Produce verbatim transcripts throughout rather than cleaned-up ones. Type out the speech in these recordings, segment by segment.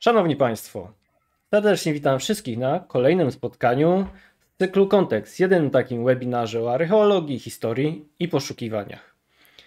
Szanowni Państwo, serdecznie witam wszystkich na kolejnym spotkaniu z cyklu Kontekst, jednym takim webinarze o archeologii, historii i poszukiwaniach.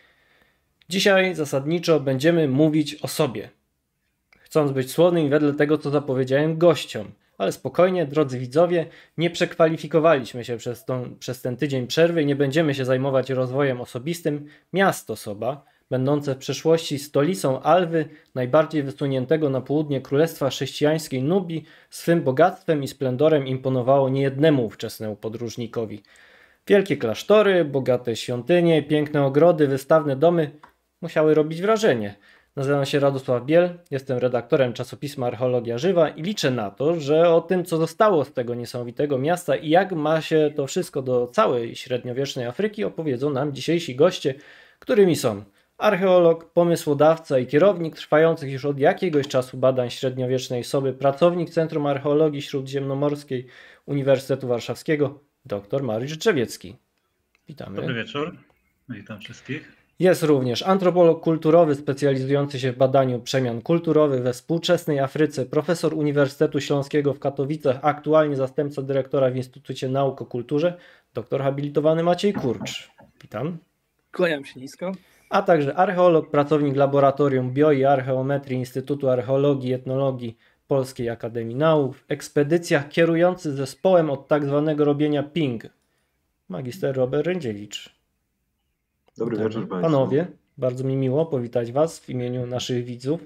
Dzisiaj zasadniczo będziemy mówić o sobie, chcąc być słownym wedle tego, co zapowiedziałem gościom. Ale spokojnie, drodzy widzowie, nie przekwalifikowaliśmy się przez, tą, przez ten tydzień przerwy i nie będziemy się zajmować rozwojem osobistym. Miasto Soba, będące w przeszłości stolicą Alwy, najbardziej wysuniętego na południe Królestwa Chrześcijańskiej Nubii, swym bogactwem i splendorem imponowało niejednemu ówczesnemu podróżnikowi. Wielkie klasztory, bogate świątynie, piękne ogrody, wystawne domy musiały robić wrażenie. Nazywam się Radosław Biel, jestem redaktorem czasopisma Archeologia Żywa i liczę na to, że o tym, co zostało z tego niesamowitego miasta i jak ma się to wszystko do całej średniowiecznej Afryki, opowiedzą nam dzisiejsi goście, którymi są archeolog, pomysłodawca i kierownik trwających już od jakiegoś czasu badań średniowiecznej Soby, pracownik Centrum Archeologii Śródziemnomorskiej Uniwersytetu Warszawskiego, dr Mariusz Drzewiecki. Witamy. Dobry wieczór, witam wszystkich. Jest również antropolog kulturowy specjalizujący się w badaniu przemian kulturowych we współczesnej Afryce, profesor Uniwersytetu Śląskiego w Katowicach, aktualnie zastępca dyrektora w Instytucie Nauk o Kulturze, doktor habilitowany Maciej Kurcz. Witam. Kłaniam się nisko. A także archeolog, pracownik Laboratorium Bio- i Archeometrii Instytutu Archeologii i Etnologii Polskiej Akademii Nauk, w ekspedycjach kierujący zespołem od tak zwanego robienia ping, magister Robert Rędziewicz. Dobry wieczór Państwu. Panowie, bardzo mi miło powitać Was w imieniu naszych widzów.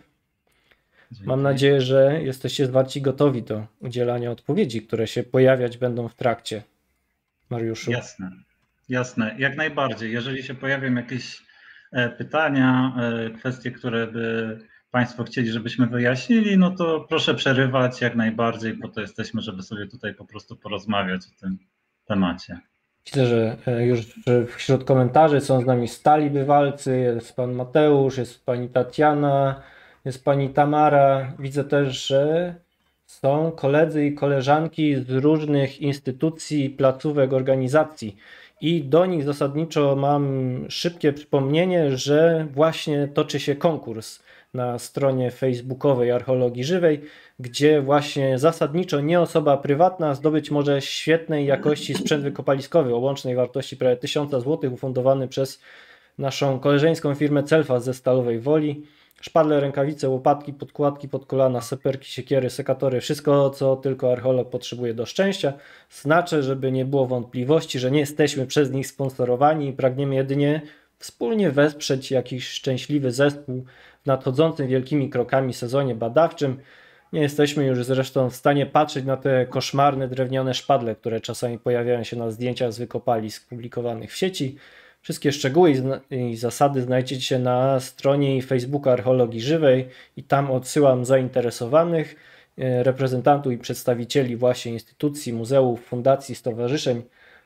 Mam nadzieję, że jesteście zwarci gotowi do udzielania odpowiedzi, które się pojawiać będą w trakcie. Mariuszu. Jasne, jasne, jak najbardziej. Jeżeli się pojawią jakieś pytania, kwestie, które by Państwo chcieli, żebyśmy wyjaśnili, no to proszę przerywać jak najbardziej, po to jesteśmy, żeby sobie tutaj po prostu porozmawiać o tym temacie. Widzę, że już wśród komentarzy są z nami stali bywalcy, jest pan Mateusz, jest pani Tatiana, jest pani Tamara. Widzę też, że są koledzy i koleżanki z różnych instytucji, placówek, organizacji i do nich zasadniczo mam szybkie przypomnienie, że właśnie toczy się konkurs na stronie facebookowej Archeologii Żywej, gdzie właśnie zasadniczo nie osoba prywatna zdobyć może świetnej jakości sprzęt wykopaliskowy o łącznej wartości prawie tysiąc złotych, ufundowany przez naszą koleżeńską firmę Celfas ze Stalowej Woli. Szpadle, rękawice, łopatki, podkładki pod kolana, seperki, siekiery, sekatory, wszystko co tylko archeolog potrzebuje do szczęścia. Znaczy, żeby nie było wątpliwości, że nie jesteśmy przez nich sponsorowani i pragniemy jedynie wspólnie wesprzeć jakiś szczęśliwy zespół w nadchodzącym wielkimi krokami sezonie badawczym. Nie jesteśmy już zresztą w stanie patrzeć na te koszmarne drewniane szpadle, które czasami pojawiają się na zdjęciach z wykopalisk publikowanych w sieci. Wszystkie szczegóły i zasady znajdziecie na stronie Facebooka Archeologii Żywej i tam odsyłam zainteresowanych, reprezentantów i przedstawicieli właśnie instytucji, muzeów, fundacji, stowarzyszeń.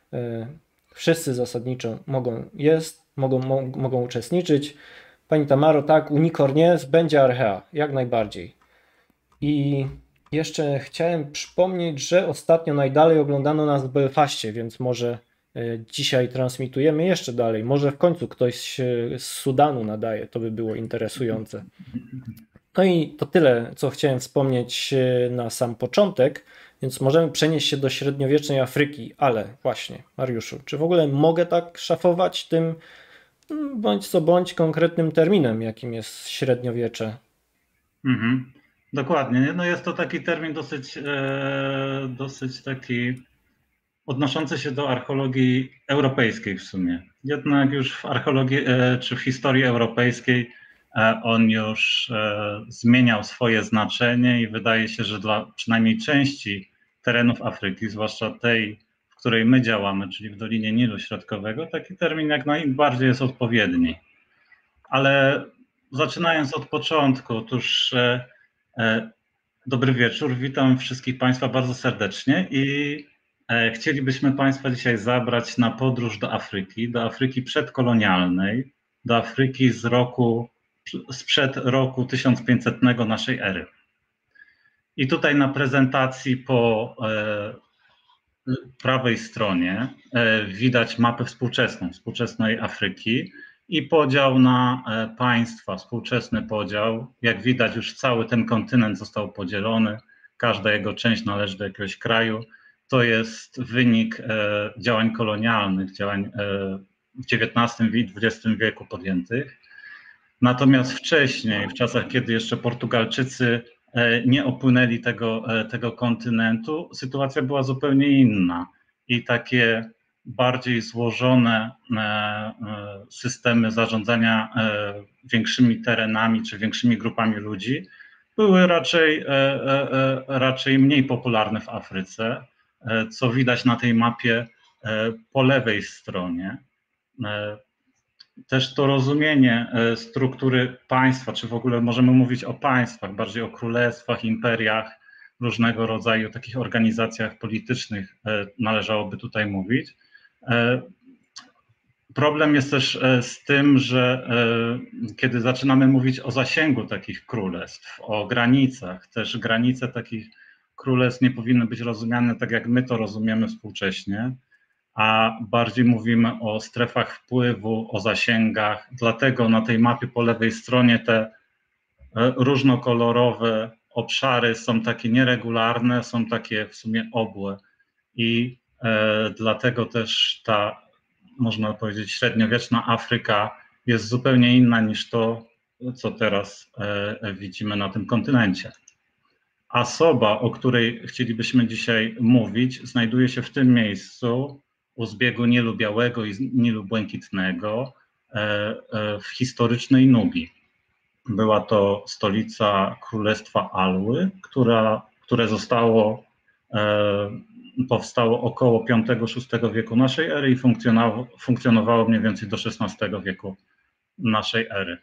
Wszyscy zasadniczo mogą jest, mogą, mogą uczestniczyć. Pani Tamaro, tak, Unicorn jest, będzie Archea, jak najbardziej. I jeszcze chciałem przypomnieć, że ostatnio najdalej oglądano nas w Belfaście, więc może dzisiaj transmitujemy jeszcze dalej. Może w końcu ktoś z Sudanu nadaje, to by było interesujące. No i to tyle, co chciałem wspomnieć na sam początek, więc możemy przenieść się do średniowiecznej Afryki, ale właśnie, Mariuszu, czy w ogóle mogę tak szafować tym bądź co bądź konkretnym terminem, jakim jest średniowiecze? Mhm. Dokładnie. No jest to taki termin dosyć, e, dosyć taki odnoszący się do archeologii europejskiej w sumie. Jednak już w archeologii e, czy w historii europejskiej e, on już e, zmieniał swoje znaczenie i wydaje się, że dla przynajmniej części terenów Afryki, zwłaszcza tej, w której my działamy, czyli w Dolinie Nilu Środkowego, taki termin jak najbardziej jest odpowiedni. Ale zaczynając od początku, otóż e, e, dobry wieczór, witam wszystkich Państwa bardzo serdecznie i e, chcielibyśmy Państwa dzisiaj zabrać na podróż do Afryki, do Afryki przedkolonialnej, do Afryki z roku, sprzed roku tysiąc pięćsetnego naszej ery. I tutaj na prezentacji po e, prawej stronie widać mapę współczesną, współczesnej Afryki. i podział na państwa, współczesny podział. Jak widać, już cały ten kontynent został podzielony, każda jego część należy do jakiegoś kraju. To jest wynik działań kolonialnych, działań w dziewiętnastym i dwudziestym wieku podjętych. Natomiast wcześniej, w czasach, kiedy jeszcze Portugalczycy nie opłynęli tego, tego kontynentu, sytuacja była zupełnie inna i takie bardziej złożone systemy zarządzania większymi terenami czy większymi grupami ludzi były raczej, raczej mniej popularne w Afryce, co widać na tej mapie po lewej stronie. Też to rozumienie struktury państwa, czy w ogóle możemy mówić o państwach, bardziej o królestwach, imperiach, różnego rodzaju takich organizacjach politycznych należałoby tutaj mówić. Problem jest też z tym, że kiedy zaczynamy mówić o zasięgu takich królestw, o granicach, też granice takich królestw nie powinny być rozumiane tak, jak my to rozumiemy współcześnie, a bardziej mówimy o strefach wpływu, o zasięgach. Dlatego na tej mapie po lewej stronie te różnokolorowe obszary są takie nieregularne, są takie w sumie obłe i e, dlatego też ta, można powiedzieć, średniowieczna Afryka jest zupełnie inna niż to, co teraz e, widzimy na tym kontynencie. Osoba, o której chcielibyśmy dzisiaj mówić, znajduje się w tym miejscu, u zbiegu Nilu Białego i Nilu Błękitnego w historycznej Nubii. Była to stolica Królestwa Alły, która, które zostało, powstało około piątego szóstego wieku naszej ery i funkcjonowało, funkcjonowało mniej więcej do szesnastego wieku naszej ery.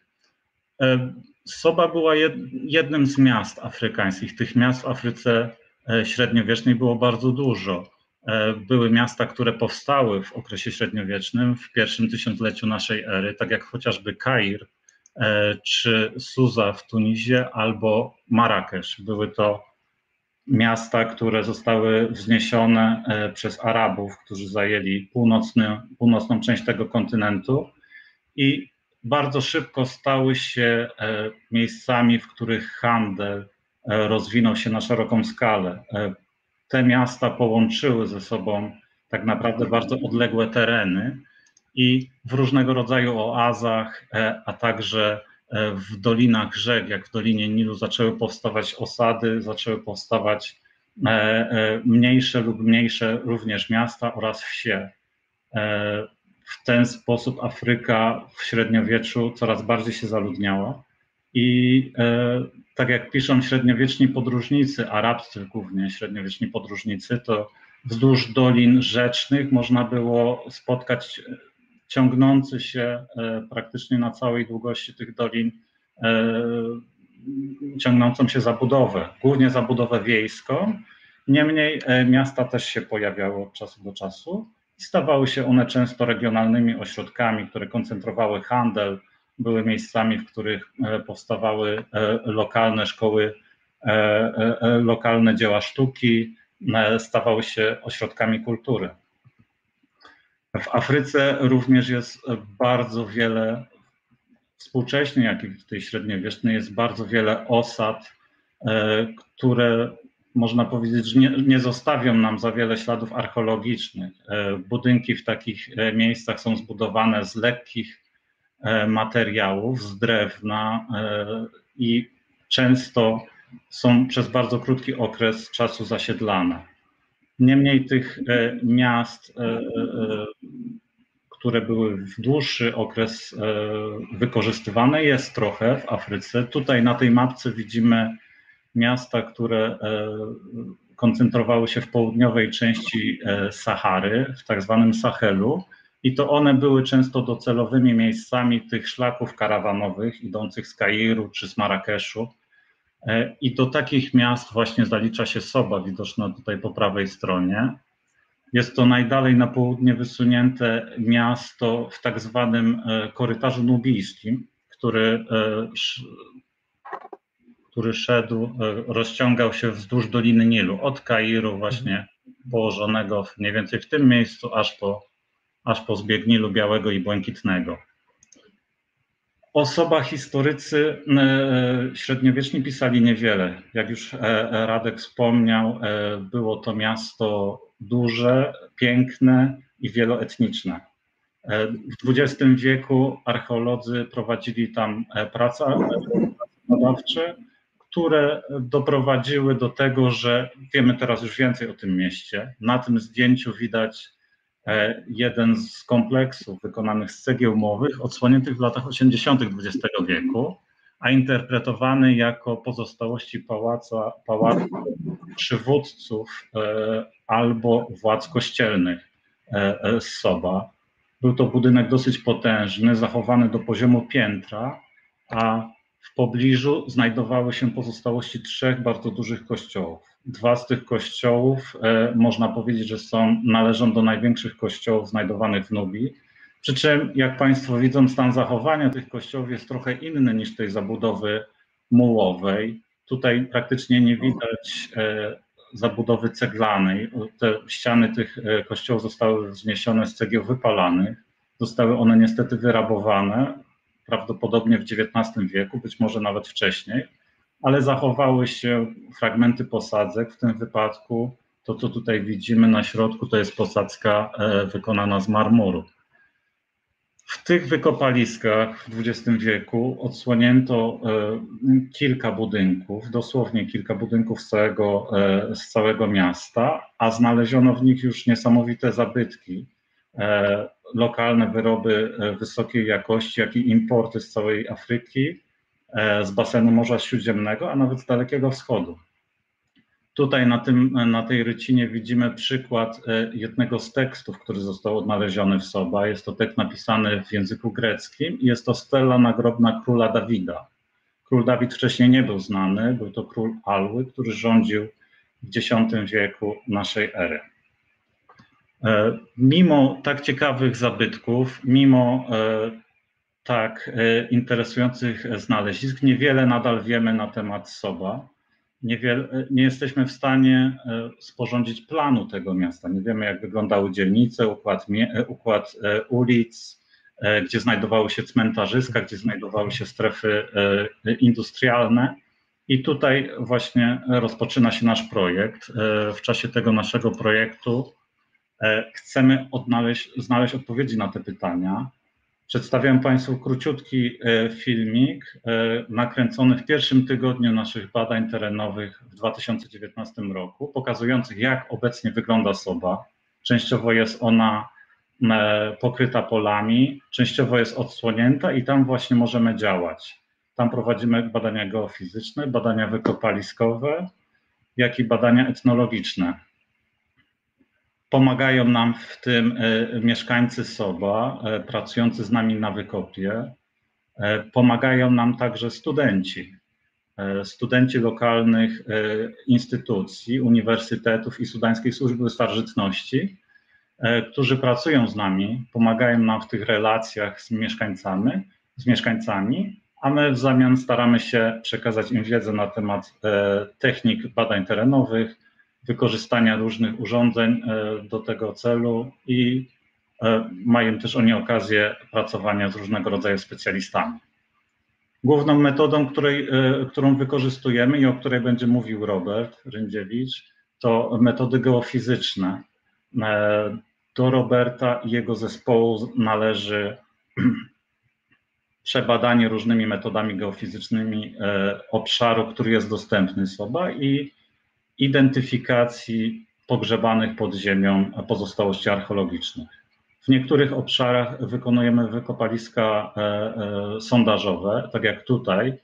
Soba była jednym z miast afrykańskich. Tych miast w Afryce średniowiecznej było bardzo dużo. Były miasta, które powstały w okresie średniowiecznym, w pierwszym tysiącleciu naszej ery, tak jak chociażby Kair czy Suza w Tunisie albo Marrakesz. Były to miasta, które zostały wzniesione przez Arabów, którzy zajęli północny, północną część tego kontynentu i bardzo szybko stały się miejscami, w których handel rozwinął się na szeroką skalę. Te miasta połączyły ze sobą tak naprawdę bardzo odległe tereny i w różnego rodzaju oazach, a także w dolinach rzek, jak w Dolinie Nilu, zaczęły powstawać osady, zaczęły powstawać mniejsze lub mniejsze również miasta oraz wsie. W ten sposób Afryka w średniowieczu coraz bardziej się zaludniała i tak jak piszą średniowieczni podróżnicy, arabscy głównie średniowieczni podróżnicy, to wzdłuż dolin rzecznych można było spotkać ciągnący się praktycznie na całej długości tych dolin, ciągnącą się zabudowę, głównie zabudowę wiejską. Niemniej miasta też się pojawiały od czasu do czasu i stawały się one często regionalnymi ośrodkami, które koncentrowały handel, były miejscami, w których powstawały lokalne szkoły, lokalne dzieła sztuki, stawały się ośrodkami kultury. W Afryce również jest bardzo wiele, współcześnie, jak i w tej średniowiecznej, jest bardzo wiele osad, które można powiedzieć, że nie, nie zostawią nam za wiele śladów archeologicznych. Budynki w takich miejscach są zbudowane z lekkich materiałów, z drewna i często są przez bardzo krótki okres czasu zasiedlane. Niemniej tych miast, które były w dłuższy okres wykorzystywane, jest trochę w Afryce. Tutaj na tej mapce widzimy miasta, które koncentrowały się w południowej części Sahary, w tak zwanym Sahelu. I to one były często docelowymi miejscami tych szlaków karawanowych idących z Kairu czy z Marrakeszu. I do takich miast właśnie zalicza się Soba, widoczna tutaj po prawej stronie. Jest to najdalej na południe wysunięte miasto w tak zwanym korytarzu nubijskim, który, który szedł, rozciągał się wzdłuż Doliny Nilu, od Kairu właśnie położonego mniej więcej w tym miejscu, aż po aż po zbieg Nilu Białego i Błękitnego. osoba historycy średniowieczni pisali niewiele. Jak już Radek wspomniał, było to miasto duże, piękne i wieloetniczne. W dwudziestym wieku archeolodzy prowadzili tam prace badawcze, które doprowadziły do tego, że wiemy teraz już więcej o tym mieście. Na tym zdjęciu widać jeden z kompleksów wykonanych z cegieł mołowych, odsłoniętych w latach osiemdziesiątych dwudziestego wieku, a interpretowany jako pozostałości pałaca, pałacu przywódców albo władz kościelnych z Soba. Był to budynek dosyć potężny, zachowany do poziomu piętra, a w pobliżu znajdowały się pozostałości trzech bardzo dużych kościołów. Dwa z tych kościołów e, można powiedzieć, że są, należą do największych kościołów znajdowanych w Nubii. Przy czym, jak Państwo widzą, stan zachowania tych kościołów jest trochę inny niż tej zabudowy mułowej. Tutaj praktycznie nie widać e, zabudowy ceglanej. Te ściany tych e, kościołów zostały wzniesione z cegieł wypalanych. Zostały one niestety wyrabowane, prawdopodobnie w dziewiętnastym wieku, być może nawet wcześniej, ale zachowały się fragmenty posadzek. W tym wypadku to, co tutaj widzimy na środku, to jest posadzka wykonana z marmuru. W tych wykopaliskach w dwudziestym wieku odsłonięto kilka budynków, dosłownie kilka budynków z całego, z całego miasta, a znaleziono w nich już niesamowite zabytki, lokalne wyroby wysokiej jakości, jak i importy z całej Afryki, z basenu Morza Śródziemnego, a nawet z Dalekiego Wschodu. Tutaj na, tym, na tej rycinie widzimy przykład jednego z tekstów, który został odnaleziony w Soba. Jest to tekst napisany w języku greckim i jest to stela nagrobna króla Dawida. Król Dawid wcześniej nie był znany, był to król Alły, który rządził w dziesiątym wieku naszej ery. Mimo tak ciekawych zabytków, mimo tak interesujących znalezisk, niewiele nadal wiemy na temat Soba. Niewiele, nie jesteśmy w stanie sporządzić planu tego miasta. Nie wiemy, jak wyglądały dzielnice, układ, układ ulic, gdzie znajdowały się cmentarzyska, gdzie znajdowały się strefy industrialne. I tutaj właśnie rozpoczyna się nasz projekt. W czasie tego naszego projektu chcemy odnaleźć, znaleźć odpowiedzi na te pytania. Przedstawiam Państwu króciutki filmik nakręcony w pierwszym tygodniu naszych badań terenowych w dwa tysiące dziewiętnastym roku, pokazujących, jak obecnie wygląda Soba. Częściowo jest ona pokryta polami, częściowo jest odsłonięta i tam właśnie możemy działać. Tam prowadzimy badania geofizyczne, badania wykopaliskowe, jak i badania etnologiczne. Pomagają nam w tym mieszkańcy Soba, pracujący z nami na wykopie. Pomagają nam także studenci. Studenci lokalnych instytucji, uniwersytetów i Sudańskiej Służby Starożytności, którzy pracują z nami, pomagają nam w tych relacjach z mieszkańcami, z mieszkańcami, a my w zamian staramy się przekazać im wiedzę na temat technik badań terenowych, wykorzystania różnych urządzeń do tego celu i mają też oni okazję pracowania z różnego rodzaju specjalistami. Główną metodą, której, którą wykorzystujemy i o której będzie mówił Robert Ryndziewicz, to metody geofizyczne. Do Roberta i jego zespołu należy przebadanie różnymi metodami geofizycznymi obszaru, który jest dostępny Soba i identyfikacji pogrzebanych pod ziemią pozostałości archeologicznych. W niektórych obszarach wykonujemy wykopaliska sondażowe, tak jak tutaj,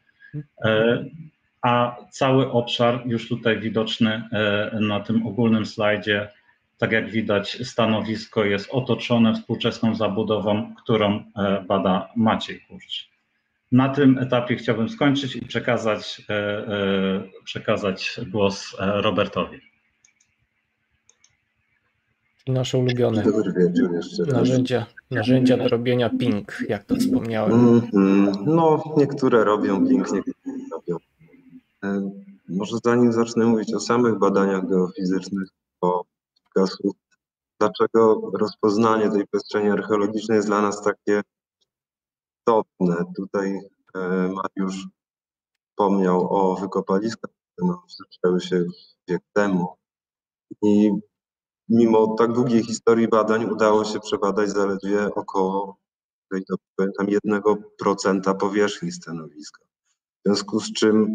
a cały obszar już tutaj widoczny na tym ogólnym slajdzie, tak jak widać, stanowisko jest otoczone współczesną zabudową, którą bada Maciej Kurcz. Na tym etapie chciałbym skończyć i przekazać, przekazać głos Robertowi. Nasze ulubione Dobry wieczór jeszcze raz. narzędzia, narzędzia do robienia ping, jak to wspomniałem. Mm-hmm. No, niektóre robią ping, niektóre nie robią. E, może zanim zacznę mówić o samych badaniach geofizycznych, to kilka słów, dlaczego rozpoznanie tej przestrzeni archeologicznej jest dla nas takie istotne. Tutaj Mariusz wspomniał o wykopaliskach, które zaczęły się wiek temu. I mimo tak długiej historii badań udało się przebadać zaledwie około, jeżeli dobrze pamiętam, jednego procenta powierzchni stanowiska. W związku z czym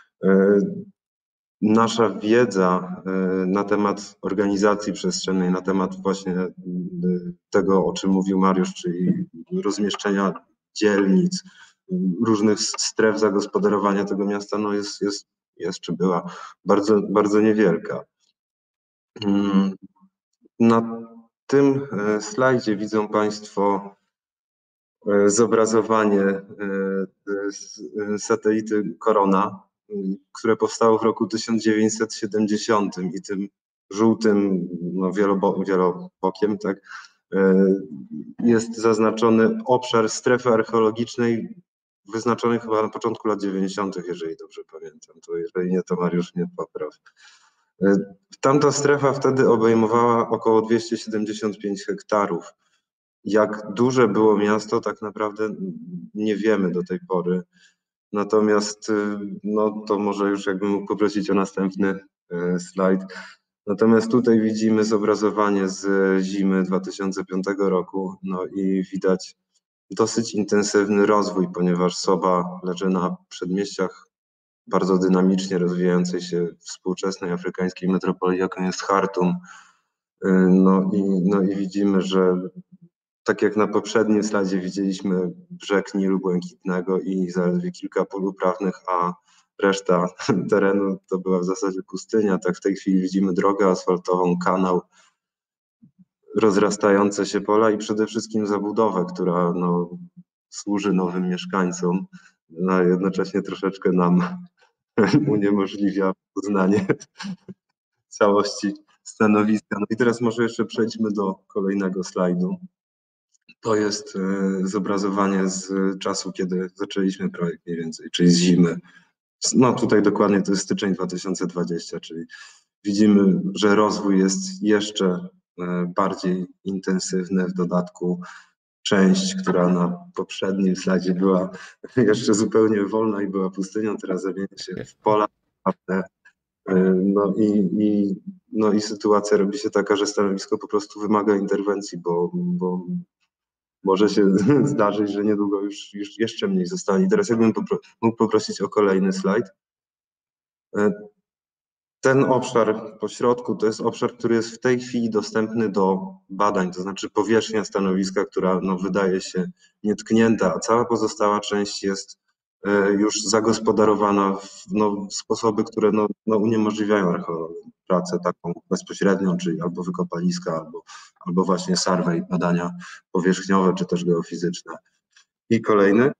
nasza wiedza na temat organizacji przestrzennej, na temat właśnie tego, o czym mówił Mariusz, czyli rozmieszczenia dzielnic, różnych stref zagospodarowania tego miasta, no jest, jest, jest czy była bardzo, bardzo niewielka. Na tym slajdzie widzą Państwo zobrazowanie satelity Corona, które powstało w roku tysiąc dziewięćset siedemdziesiątym i tym żółtym no, wielobo, wielobokiem tak, jest zaznaczony obszar strefy archeologicznej wyznaczony chyba na początku lat dziewięćdziesiątych, jeżeli dobrze pamiętam. To jeżeli nie, to Mariusz mnie popraw. Tamta strefa wtedy obejmowała około dwieście siedemdziesiąt pięć hektarów. Jak duże było miasto, tak naprawdę nie wiemy do tej pory. Natomiast, no to może już jakbym mógł poprosić o następny slajd. Natomiast tutaj widzimy zobrazowanie z zimy dwa tysiące piątego roku, no i widać dosyć intensywny rozwój, ponieważ Soba leży na przedmieściach bardzo dynamicznie rozwijającej się współczesnej afrykańskiej metropolii, jaką jest Chartum. No i, no i widzimy, że tak jak na poprzednim slajdzie widzieliśmy brzeg Nilu Błękitnego i zaledwie kilka pól uprawnych, a reszta terenu to była w zasadzie pustynia. Tak w tej chwili widzimy drogę asfaltową, kanał, rozrastające się pola i przede wszystkim zabudowę, która no, służy nowym mieszkańcom, a jednocześnie troszeczkę nam uniemożliwia poznanie całości stanowiska. No i teraz może jeszcze przejdźmy do kolejnego slajdu. To jest zobrazowanie z czasu, kiedy zaczęliśmy projekt mniej więcej, czyli z zimy. No tutaj dokładnie to jest styczeń dwa tysiące dwudziesty, czyli widzimy, że rozwój jest jeszcze bardziej intensywny. W dodatku część, która na poprzednim slajdzie była jeszcze zupełnie wolna i była pustynią, teraz zamienia się w pola. No i, i, no i sytuacja robi się taka, że stanowisko po prostu wymaga interwencji, bo, bo może się zdarzyć, że niedługo już, już jeszcze mniej zostanie. Teraz jakbym popro mógł poprosić o kolejny slajd. Ten obszar po środku to jest obszar, który jest w tej chwili dostępny do badań, to znaczy powierzchnia stanowiska, która no, wydaje się nietknięta, a cała pozostała część jest już zagospodarowana w no, sposoby, które no, no, uniemożliwiają archeologom pracę taką bezpośrednią, czyli albo wykopaliska, albo, albo właśnie survey, badania powierzchniowe, czy też geofizyczne. I kolejny.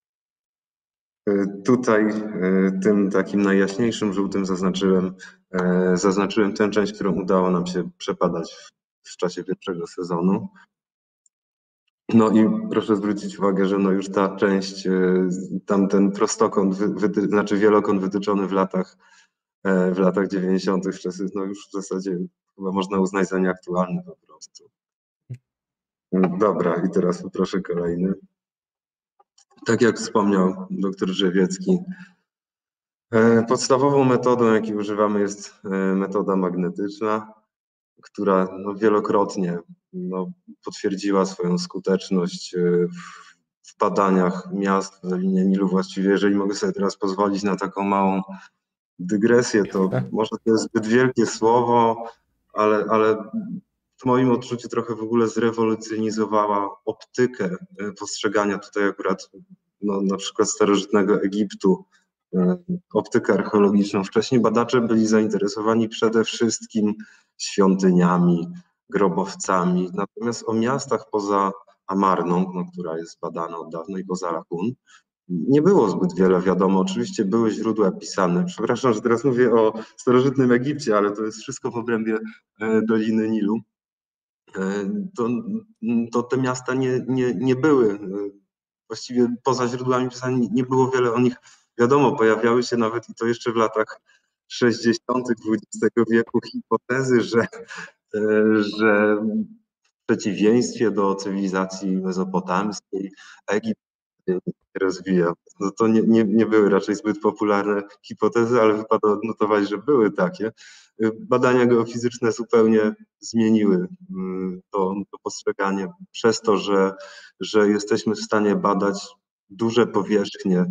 Tutaj tym takim najjaśniejszym żółtym zaznaczyłem, zaznaczyłem tę część, którą udało nam się przepadać w, w czasie pierwszego sezonu. No i proszę zwrócić uwagę, że no już ta część, tamten prostokąt, wy, wy, znaczy wielokąt wytyczony w latach, w latach dziewięćdziesiątych no już w zasadzie chyba można uznać za nieaktualny po prostu. Dobra, i teraz poproszę kolejny. Tak jak wspomniał dr Drzewiecki, podstawową metodą, jakiej używamy, jest metoda magnetyczna, która no wielokrotnie no, potwierdziła swoją skuteczność w, w badaniach miast w Dolinie Nilu. Właściwie, jeżeli mogę sobie teraz pozwolić na taką małą dygresję, to może to jest zbyt wielkie słowo, ale, ale w moim odczuciu trochę w ogóle zrewolucjonizowała optykę postrzegania tutaj akurat no, na przykład starożytnego Egiptu, optykę archeologiczną. Wcześniej badacze byli zainteresowani przede wszystkim świątyniami, grobowcami, natomiast o miastach poza Amarną, no, która jest badana od dawna, i poza Rachun, nie było zbyt wiele wiadomo. Oczywiście były źródła pisane. Przepraszam, że teraz mówię o starożytnym Egipcie, ale to jest wszystko w obrębie Doliny Nilu. To, to te miasta nie, nie, nie były, właściwie poza źródłami pisania nie było wiele o nich wiadomo. Pojawiały się nawet, i to jeszcze w latach sześćdziesiątych dwudziestego wieku, hipotezy, że, że w przeciwieństwie do cywilizacji mezopotamskiej Egipt rozwija. No to nie, nie, nie były raczej zbyt popularne hipotezy, ale wypada odnotować, że były takie. Badania geofizyczne zupełnie zmieniły to, to postrzeganie przez to, że, że jesteśmy w stanie badać duże powierzchnie.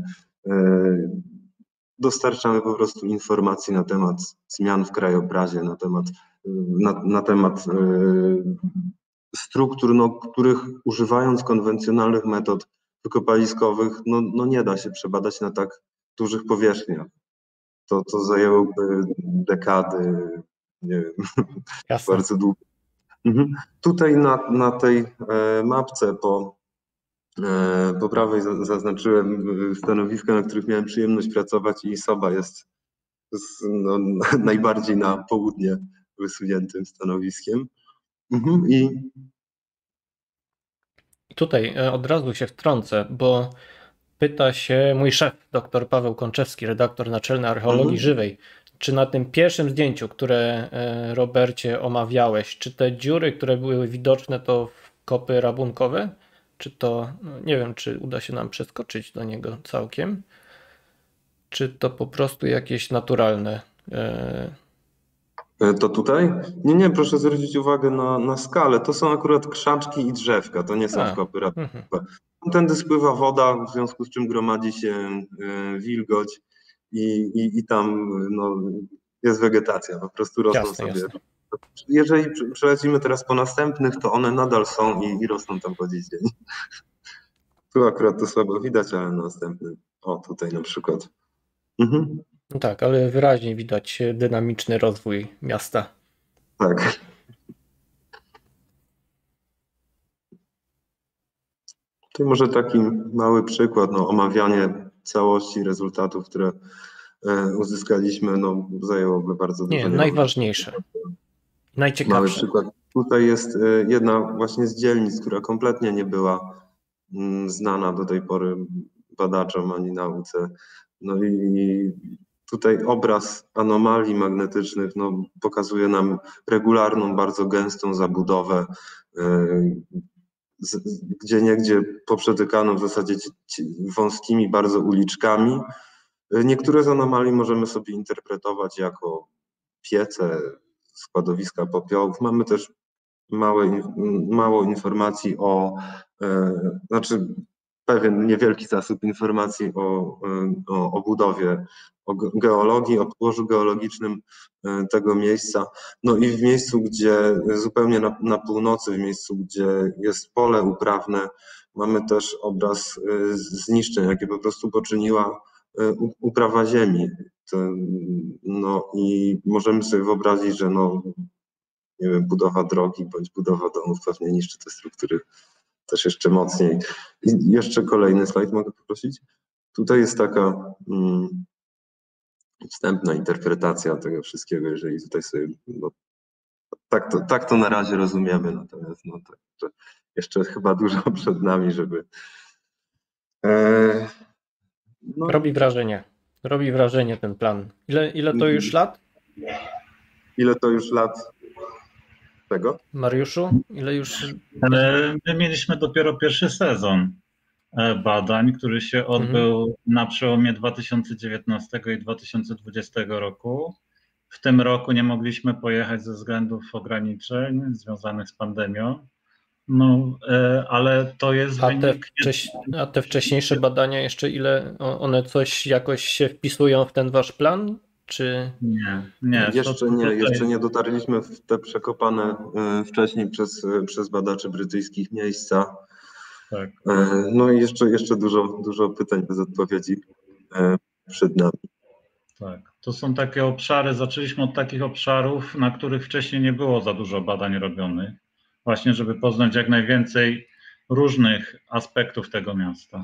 Dostarczamy po prostu informacji na temat zmian w krajobrazie, na temat, na, na temat struktur, no, których używając konwencjonalnych metod wykopaliskowych, no, no nie da się przebadać na tak dużych powierzchniach. To, to zajęłoby dekady, nie wiem, Jasne. bardzo długo. Mhm. Tutaj na, na tej e, mapce po, e, po prawej zaznaczyłem stanowiska, na których miałem przyjemność pracować i Soba jest z, no, najbardziej na południe wysuniętym stanowiskiem. Mhm. I I tutaj od razu się wtrącę, bo pyta się mój szef, dr Paweł Konczewski, redaktor naczelny Archeologii mhm. Żywej, czy na tym pierwszym zdjęciu, które Robercie omawiałeś, czy te dziury, które były widoczne, to kopy rabunkowe? Czy to, no nie wiem, czy uda się nam przeskoczyć do niego całkiem? Czy to po prostu jakieś naturalne? To tutaj? Nie, nie, proszę zwrócić uwagę na, na skalę. To są akurat krzaczki i drzewka, to nie są A, kopy rabunkowe. mhm. Tędy spływa woda, w związku z czym gromadzi się wilgoć i, i, i tam no, jest wegetacja, po prostu rosną Jasne, sobie. jasne. Jeżeli przelecimy teraz po następnych, to one nadal są i, i rosną tam po dziś dzień. Tu akurat to słabo widać, ale na następnym, o tutaj na przykład. Mhm. No tak, ale wyraźnie widać dynamiczny rozwój miasta. Tak. To może taki mały przykład, no, omawianie całości rezultatów, które uzyskaliśmy, no, zajęłoby bardzo dużo. Nie, najważniejsze, najciekawsze. Mały przykład. Tutaj jest jedna właśnie z dzielnic, która kompletnie nie była znana do tej pory badaczom ani nauce. No i tutaj obraz anomalii magnetycznych no, pokazuje nam regularną, bardzo gęstą zabudowę, gdzie niegdzie poprzetykaną w zasadzie wąskimi bardzo uliczkami. Niektóre z anomalii możemy sobie interpretować jako piece, składowiska popiołów. Mamy też małe, mało informacji o, e, znaczy pewien niewielki zasób informacji o, o, o budowie, o geologii, o podłożu geologicznym tego miejsca. No i w miejscu, gdzie zupełnie na, na północy, w miejscu, gdzie jest pole uprawne, mamy też obraz zniszczeń, jakie po prostu poczyniła uprawa ziemi. No i możemy sobie wyobrazić, że no, nie wiem, budowa drogi bądź budowa domów pewnie niszczy te struktury też jeszcze mocniej. I jeszcze kolejny slajd mogę poprosić? Tutaj jest taka mm, wstępna interpretacja tego wszystkiego, jeżeli tutaj sobie, no, tak, to, tak to na razie rozumiemy, natomiast no, tak, że jeszcze chyba dużo przed nami, żeby... E, no. Robi wrażenie, robi wrażenie ten plan. Ile, ile to już lat? Ile to już lat? Tego? Mariuszu, ile już? My mieliśmy dopiero pierwszy sezon badań, który się odbył mhm. na przełomie dwa tysiące dziewiętnastego i dwa tysiące dwudziestego roku. W tym roku nie mogliśmy pojechać ze względów ograniczeń związanych z pandemią. No, ale to jest a wynik... Te wcześ... A te wcześniejsze badania jeszcze ile one coś jakoś się wpisują w ten wasz plan? Czy... Nie, nie. Jeszcze nie, jeszcze nie dotarliśmy w te przekopane wcześniej przez, przez badaczy brytyjskich miejsca. Tak. No i jeszcze, jeszcze dużo, dużo pytań bez odpowiedzi przed nami. Tak, to są takie obszary, zaczęliśmy od takich obszarów, na których wcześniej nie było za dużo badań robionych, właśnie żeby poznać jak najwięcej różnych aspektów tego miasta.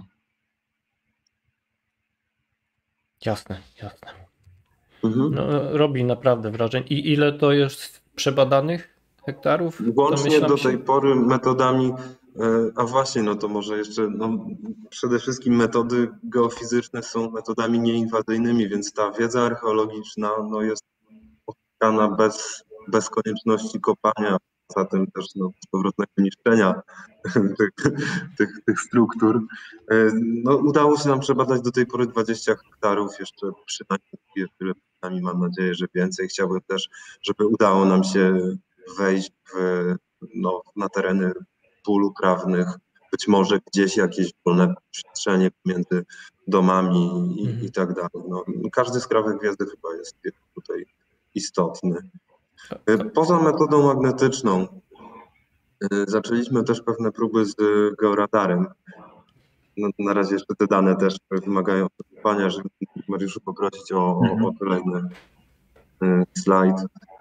Jasne, jasne. Mhm. No, robi naprawdę wrażenie. I ile to jest przebadanych hektarów? Łącznie do tej się... pory metodami, a właśnie, no to może jeszcze, no, przede wszystkim metody geofizyczne są metodami nieinwazyjnymi, więc ta wiedza archeologiczna no, jest uzyskana bez, bez konieczności kopania za tym też no, powrotnego niszczenia tych, tych, tych struktur. No, udało się nam przebadać do tej pory dwadzieścia hektarów, jeszcze przynajmniej tyle, przynajmniej mam nadzieję, że więcej. Chciałbym też, żeby udało nam się wejść w, no, na tereny pól uprawnych, być może gdzieś jakieś wolne przestrzenie pomiędzy domami i, Mhm. i tak dalej. No, każdy skrawek wiedzy chyba jest tutaj istotny. Poza metodą magnetyczną zaczęliśmy też pewne próby z georadarem. No, na razie jeszcze te dane też wymagają opracowania, żeby Mariuszu poprosić o, o, o kolejny slajd.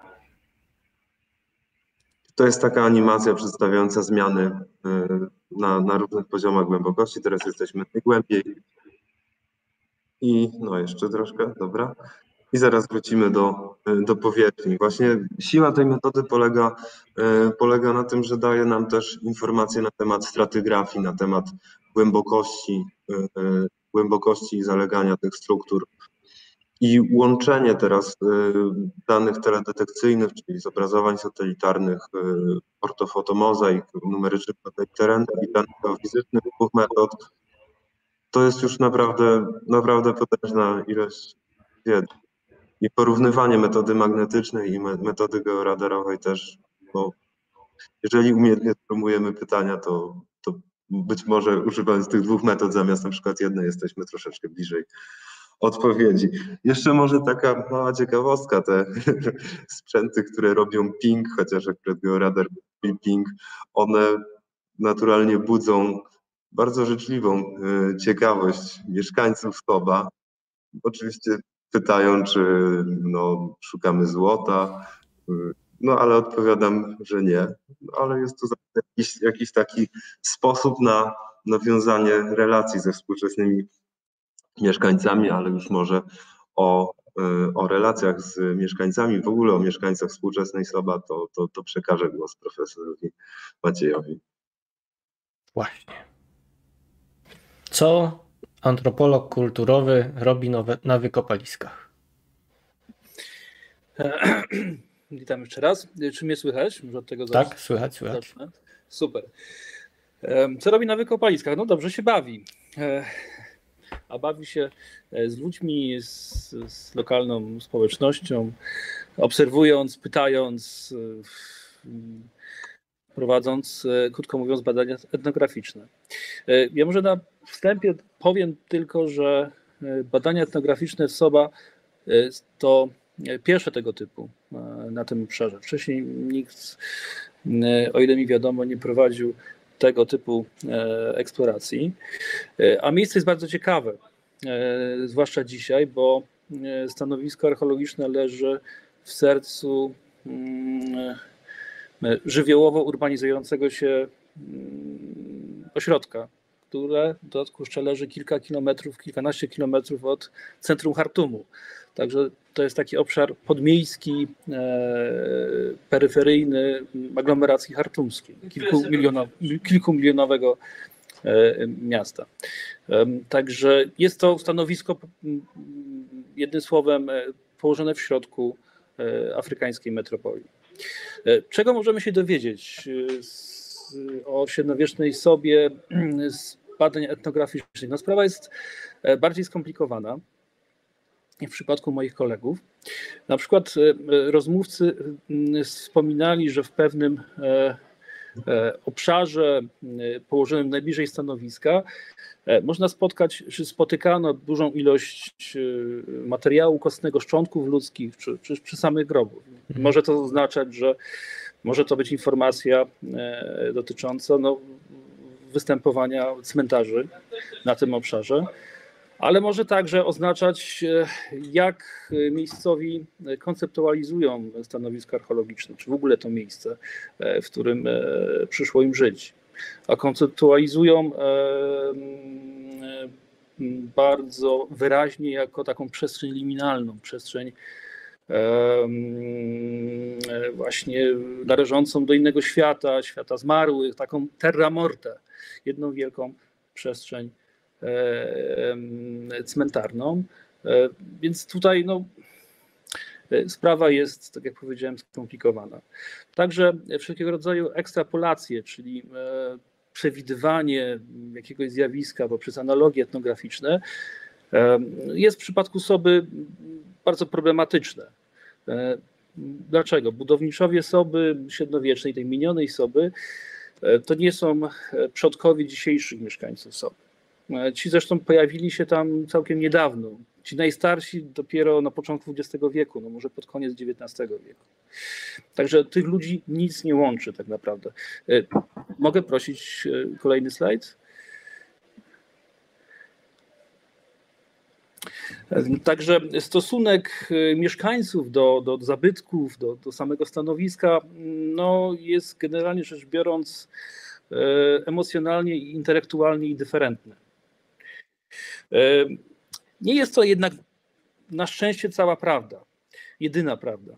To jest taka animacja przedstawiająca zmiany na, na różnych poziomach głębokości. Teraz jesteśmy najgłębiej. I no jeszcze troszkę, dobra. I zaraz wrócimy do, do powierzchni. Właśnie siła tej metody polega, polega na tym, że daje nam też informacje na temat stratygrafii, na temat głębokości, głębokości i zalegania tych struktur. I łączenie teraz danych teledetekcyjnych, czyli zobrazowań satelitarnych, ortofotomozaik, numerycznych badań terenu i danych geofizycznych dwóch metod, to jest już naprawdę, naprawdę potężna ilość wiedzy. I porównywanie metody magnetycznej i metody georadarowej też, bo jeżeli umiejętnie sformułujemy pytania, to, to być może używając tych dwóch metod zamiast na przykład jednej jesteśmy troszeczkę bliżej odpowiedzi. Jeszcze może taka mała ciekawostka, te sprzęty, które robią ping, chociaż akurat georadar robi ping, one naturalnie budzą bardzo życzliwą ciekawość mieszkańców Toba. Oczywiście pytają, czy no, szukamy złota, no ale odpowiadam, że nie. Ale jest to jakiś, jakiś taki sposób na nawiązanie relacji ze współczesnymi mieszkańcami, ale już może o, o relacjach z mieszkańcami, w ogóle o mieszkańcach współczesnej Soba, to, to, to przekażę głos profesorowi Maciejowi. Właśnie. Co antropolog kulturowy robi nowe, na wykopaliskach? Witam jeszcze raz. Czy mnie słychać? Może od tego zacznę. Tak, słychać, słychać. Zacznę. Super. Co robi na wykopaliskach? No dobrze się bawi. A bawi się z ludźmi, z, z lokalną społecznością, obserwując, pytając, prowadząc, krótko mówiąc, badania etnograficzne. Ja może na wstępie powiem tylko, że badania etnograficzne w Soba to pierwsze tego typu na tym obszarze. Wcześniej nikt, o ile mi wiadomo, nie prowadził tego typu eksploracji. A miejsce jest bardzo ciekawe, zwłaszcza dzisiaj, bo stanowisko archeologiczne leży w sercu żywiołowo urbanizującego się ośrodka, które w dodatku jeszcze leży kilka kilometrów, kilkanaście kilometrów od centrum Chartumu. Także to jest taki obszar podmiejski, e, peryferyjny aglomeracji chartumskiej, kilkumilionow, kilkumilionowego e, miasta. E, także jest to stanowisko, jednym słowem, położone w środku e, afrykańskiej metropolii. E, czego możemy się dowiedzieć z, o średniowiecznej Sobie z badań etnograficznych? No, sprawa jest bardziej skomplikowana. W przypadku moich kolegów. Na przykład rozmówcy wspominali, że w pewnym obszarze położonym najbliżej stanowiska można spotkać, czy spotykano dużą ilość materiału kostnego, szczątków ludzkich, czy, czy, czy samych grobów. Może to oznaczać, że może to być informacja dotycząca no, występowania cmentarzy na tym obszarze. Ale może także oznaczać, jak miejscowi konceptualizują stanowisko archeologiczne, czy w ogóle to miejsce, w którym przyszło im żyć. A konceptualizują bardzo wyraźnie jako taką przestrzeń liminalną, przestrzeń właśnie należącą do innego świata, świata zmarłych, taką terra morte, jedną wielką przestrzeń cmentarną, więc tutaj no, sprawa jest, tak jak powiedziałem, skomplikowana. Także wszelkiego rodzaju ekstrapolacje, czyli przewidywanie jakiegoś zjawiska poprzez analogie etnograficzne jest w przypadku Soby bardzo problematyczne. Dlaczego? Budowniczowie Soby średniowiecznej, tej minionej Soby, to nie są przodkowie dzisiejszych mieszkańców Soby. Ci zresztą pojawili się tam całkiem niedawno. Ci najstarsi dopiero na początku dwudziestego wieku, no może pod koniec dziewiętnastego wieku. Także tych ludzi nic nie łączy tak naprawdę. Mogę prosić kolejny slajd? Także stosunek mieszkańców do, do zabytków, do, do samego stanowiska no jest generalnie rzecz biorąc emocjonalnie i intelektualnie indyferentny. Nie jest to jednak na szczęście cała prawda, jedyna prawda.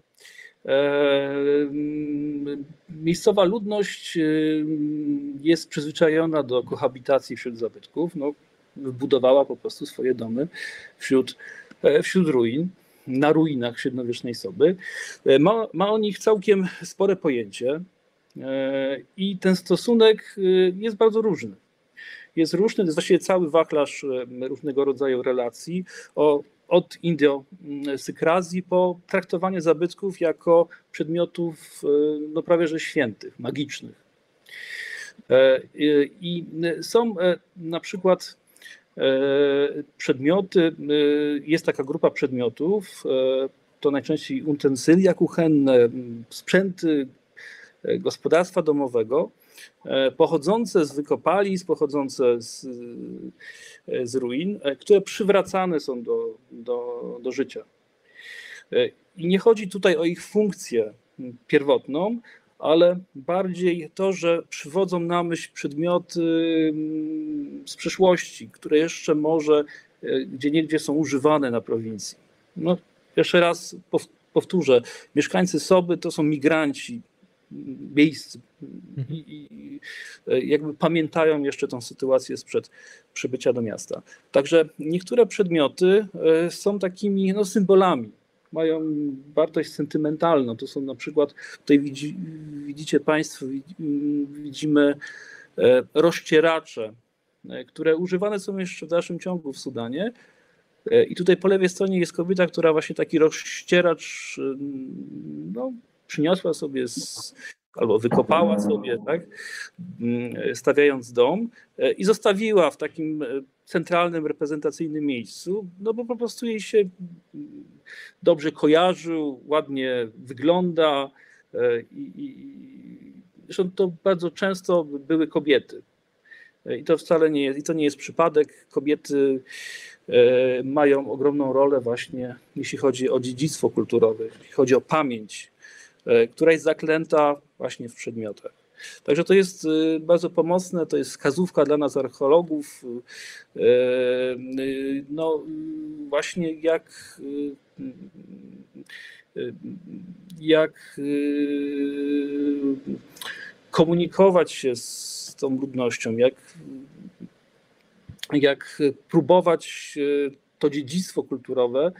Miejscowa ludność jest przyzwyczajona do kohabitacji wśród zabytków. No, wybudowała po prostu swoje domy wśród, wśród ruin, na ruinach średniowiecznej Soby. Ma, ma o nich całkiem spore pojęcie i ten stosunek jest bardzo różny. Jest różny, to jest właściwie cały wachlarz różnego rodzaju relacji, o, od idiosykrazji po traktowanie zabytków jako przedmiotów no prawie że świętych, magicznych. I są na przykład przedmioty, jest taka grupa przedmiotów, to najczęściej utensylia kuchenne, sprzęty gospodarstwa domowego, pochodzące z wykopalisk, pochodzące z, z ruin, które przywracane są do, do, do życia. I nie chodzi tutaj o ich funkcję pierwotną, ale bardziej to, że przywodzą na myśl przedmioty z przeszłości, które jeszcze może gdzieniegdzie są używane na prowincji. No, jeszcze raz powtórzę, mieszkańcy Soby to są migranci miejsc i, i jakby pamiętają jeszcze tą sytuację sprzed przybycia do miasta. Także niektóre przedmioty są takimi no, symbolami, mają wartość sentymentalną. To są na przykład, tutaj widzi, widzicie Państwo, widzimy rozcieracze, które używane są jeszcze w dalszym ciągu w Sudanie. I tutaj po lewej stronie jest kobieta, która właśnie taki rozścieracz no, przyniosła sobie z, albo wykopała sobie, tak, stawiając dom i zostawiła w takim centralnym, reprezentacyjnym miejscu, no bo po prostu jej się dobrze kojarzył, ładnie wygląda i, i zresztą to bardzo często były kobiety. I to wcale nie jest, i to nie jest przypadek. Kobiety mają ogromną rolę właśnie, jeśli chodzi o dziedzictwo kulturowe, jeśli chodzi o pamięć, która jest zaklęta właśnie w przedmiotach. Także to jest bardzo pomocne, to jest wskazówka dla nas archeologów, no właśnie jak, jak komunikować się z tą ludnością, jak, jak próbować to dziedzictwo kulturowe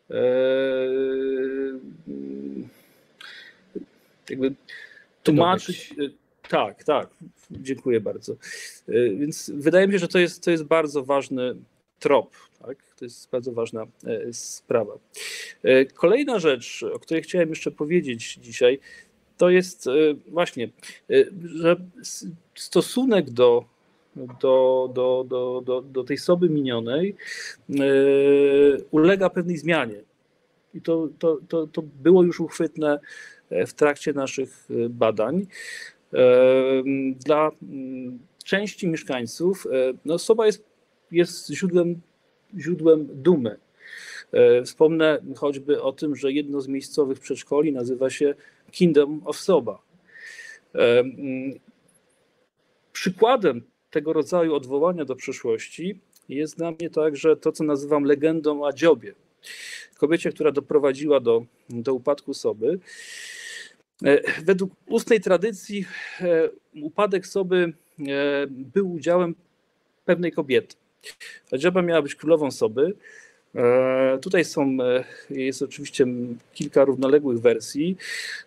jakby tłumaczyć. Tak, tak, dziękuję bardzo. Więc wydaje mi się, że to jest, to jest bardzo ważny trop, tak? To jest bardzo ważna sprawa. Kolejna rzecz, o której chciałem jeszcze powiedzieć dzisiaj, to jest właśnie, że stosunek do, do, do, do, do, do tej Soby minionej ulega pewnej zmianie. I to, to, to, to było już uchwytne w trakcie naszych badań. Dla części mieszkańców no, Soba jest, jest źródłem, źródłem dumy. Wspomnę choćby o tym, że jedno z miejscowych przedszkoli nazywa się Kingdom of Soba. Przykładem tego rodzaju odwołania do przeszłości jest dla mnie także to, co nazywam legendą o Adziobie, kobiecie, która doprowadziła do, do upadku Soby. Według ustnej tradycji upadek Soby był udziałem pewnej kobiety. Adzioba miała być królową Soby, Tutaj są, jest oczywiście kilka równoległych wersji.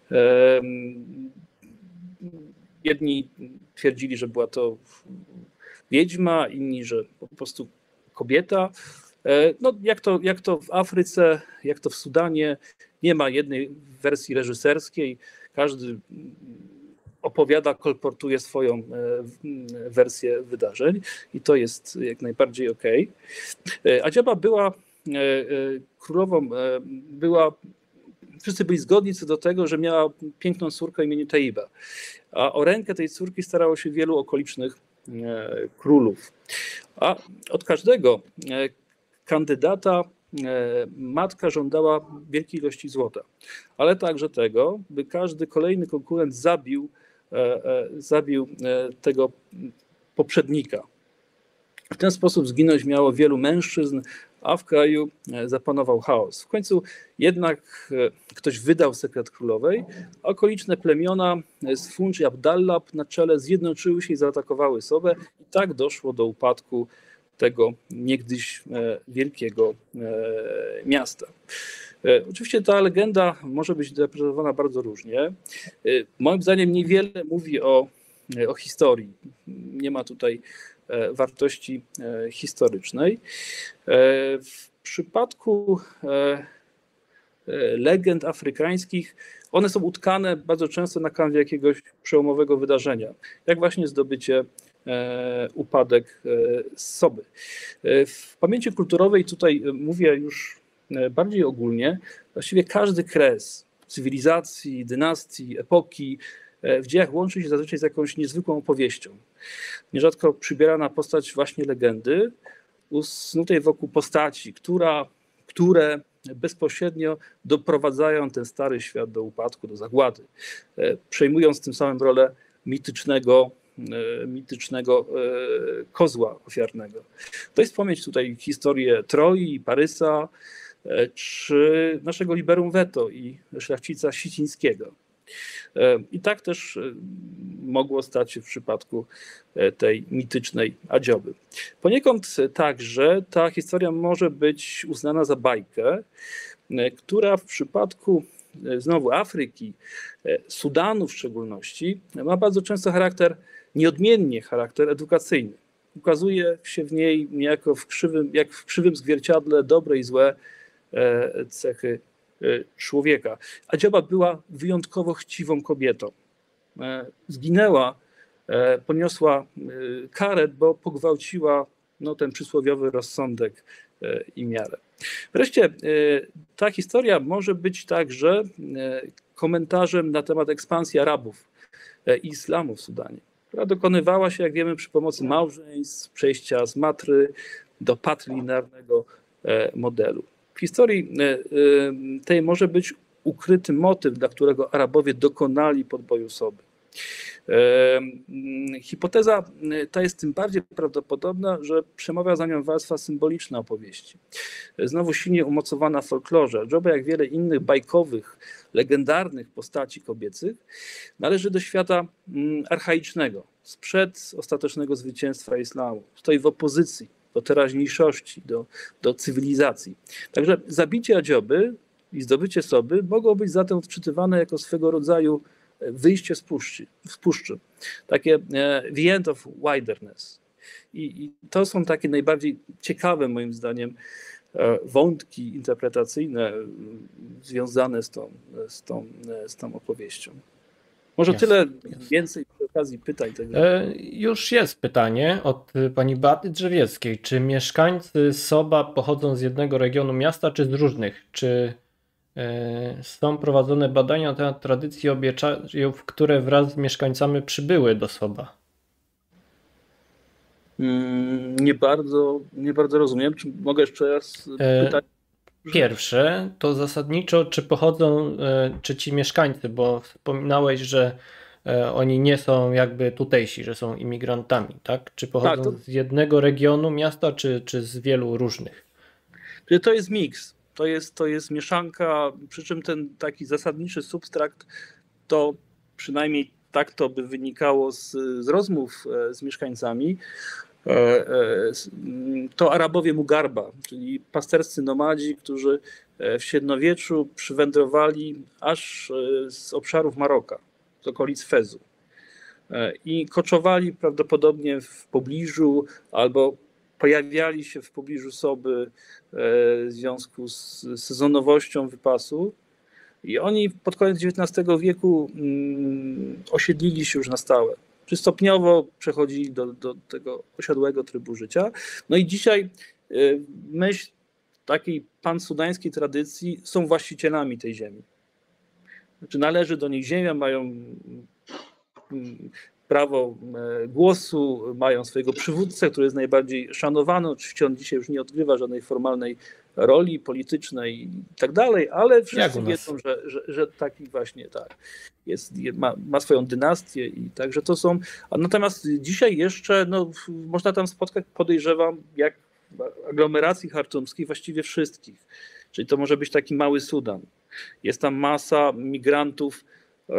Jedni twierdzili, że była to wiedźma, inni, że po prostu kobieta. No, jak to, jak to w Afryce, jak to w Sudanie, nie ma jednej wersji reżyserskiej. Każdy opowiada, kolportuje swoją wersję wydarzeń i to jest jak najbardziej okej. Adjoba była królową, była, wszyscy byli zgodni co do tego, że miała piękną córkę o imieniu Teiba, a o rękę tej córki starało się wielu okolicznych królów. A od każdego kandydata matka żądała wielkiej ilości złota, ale także tego, by każdy kolejny konkurent zabił, zabił tego poprzednika. W ten sposób zginąć miało wielu mężczyzn, a w kraju zapanował chaos. W końcu jednak ktoś wydał sekret królowej, a okoliczne plemiona Sfunj i Abdallab na czele zjednoczyły się i zaatakowały Sobę i tak doszło do upadku tego niegdyś wielkiego miasta. Oczywiście ta legenda może być interpretowana bardzo różnie. Moim zdaniem niewiele mówi o, o historii. Nie ma tutaj wartości historycznej. W przypadku legend afrykańskich one są utkane bardzo często na kanwie jakiegoś przełomowego wydarzenia, jak właśnie zdobycie, upadek Soby. W pamięci kulturowej, tutaj mówię już bardziej ogólnie, właściwie każdy kres cywilizacji, dynastii, epoki w dziejach łączy się zazwyczaj z jakąś niezwykłą opowieścią. Nierzadko przybierana postać właśnie legendy, usnutej wokół postaci, która, które bezpośrednio doprowadzają ten stary świat do upadku, do zagłady, przejmując tym samym rolę mitycznego, mitycznego kozła ofiarnego. To jest wspomnieć tutaj historię Troi, Parysa, czy naszego liberum veto i szlachcica Sicińskiego. I tak też mogło stać się w przypadku tej mitycznej Adjoby. Poniekąd także ta historia może być uznana za bajkę, która w przypadku znowu Afryki, Sudanu w szczególności, ma bardzo często charakter, nieodmiennie charakter edukacyjny. Ukazuje się w niej niejako w krzywym, jak w krzywym zwierciadle dobre i złe cechy człowieka. Adjoba była wyjątkowo chciwą kobietą. Zginęła, poniosła karę, bo pogwałciła no, ten przysłowiowy rozsądek i miarę. Wreszcie ta historia może być także komentarzem na temat ekspansji Arabów i islamu w Sudanie, która dokonywała się, jak wiemy, przy pomocy małżeństw, przejścia z matry do patrilinearnego modelu. W historii tej może być ukryty motyw, dla którego Arabowie dokonali podboju Soby. Hipoteza ta jest tym bardziej prawdopodobna, że przemawia za nią warstwa symboliczna opowieści. Znowu silnie umocowana w folklorze. Adjoba, jak wiele innych bajkowych, legendarnych postaci kobiecych, należy do świata archaicznego, sprzed ostatecznego zwycięstwa islamu. Stoi w opozycji do teraźniejszości, do, do cywilizacji. Także zabicie Adjoby i zdobycie Soby mogą być zatem odczytywane jako swego rodzaju wyjście z puszczy, z puszczy. Takie the end of wilderness. I, I to są takie najbardziej ciekawe, moim zdaniem, wątki interpretacyjne związane z tą, z tą, z tą opowieścią. Może jasne, tyle jasne. Więcej przy okazji pytań. Tego. E, już jest pytanie od pani Beaty Drzewieckiej. Czy mieszkańcy Soba pochodzą z jednego regionu miasta, czy z różnych? Czy e, są prowadzone badania na temat tradycji i obyczajów, które wraz z mieszkańcami przybyły do Soba? Hmm, nie bardzo, nie bardzo rozumiem. Czy mogę jeszcze raz pytać? E... Pierwsze to zasadniczo, czy pochodzą, czy ci mieszkańcy, bo wspominałeś, że oni nie są jakby tutejsi, że są imigrantami, tak? Czy pochodzą tak, to... z jednego regionu miasta, czy, czy z wielu różnych? To jest miks, to jest, to jest mieszanka, przy czym ten taki zasadniczy substrakt to przynajmniej tak to by wynikało z, z rozmów z mieszkańcami, to Arabowie Mugarba, czyli pasterscy nomadzi, którzy w średniowieczu przywędrowali aż z obszarów Maroka, z okolic Fezu. I koczowali prawdopodobnie w pobliżu albo pojawiali się w pobliżu Soby w związku z sezonowością wypasu. I oni pod koniec dziewiętnastego wieku osiedlili się już na stałe. Czy stopniowo przechodzili do, do tego osiadłego trybu życia. No i dzisiaj myśl takiej pansudańskiej tradycji są właścicielami tej ziemi. Znaczy należy do nich ziemia, mają prawo głosu, mają swojego przywódcę, który jest najbardziej szanowany. Oczywiście on dzisiaj już nie odgrywa żadnej formalnej roli politycznej i tak dalej, ale wszyscy wiedzą, że, że, że taki właśnie tak jest, ma, ma swoją dynastię i także to są. A natomiast dzisiaj jeszcze no, można tam spotkać, podejrzewam, jak w aglomeracji chartumskiej właściwie wszystkich. Czyli to może być taki mały Sudan. Jest tam masa migrantów e,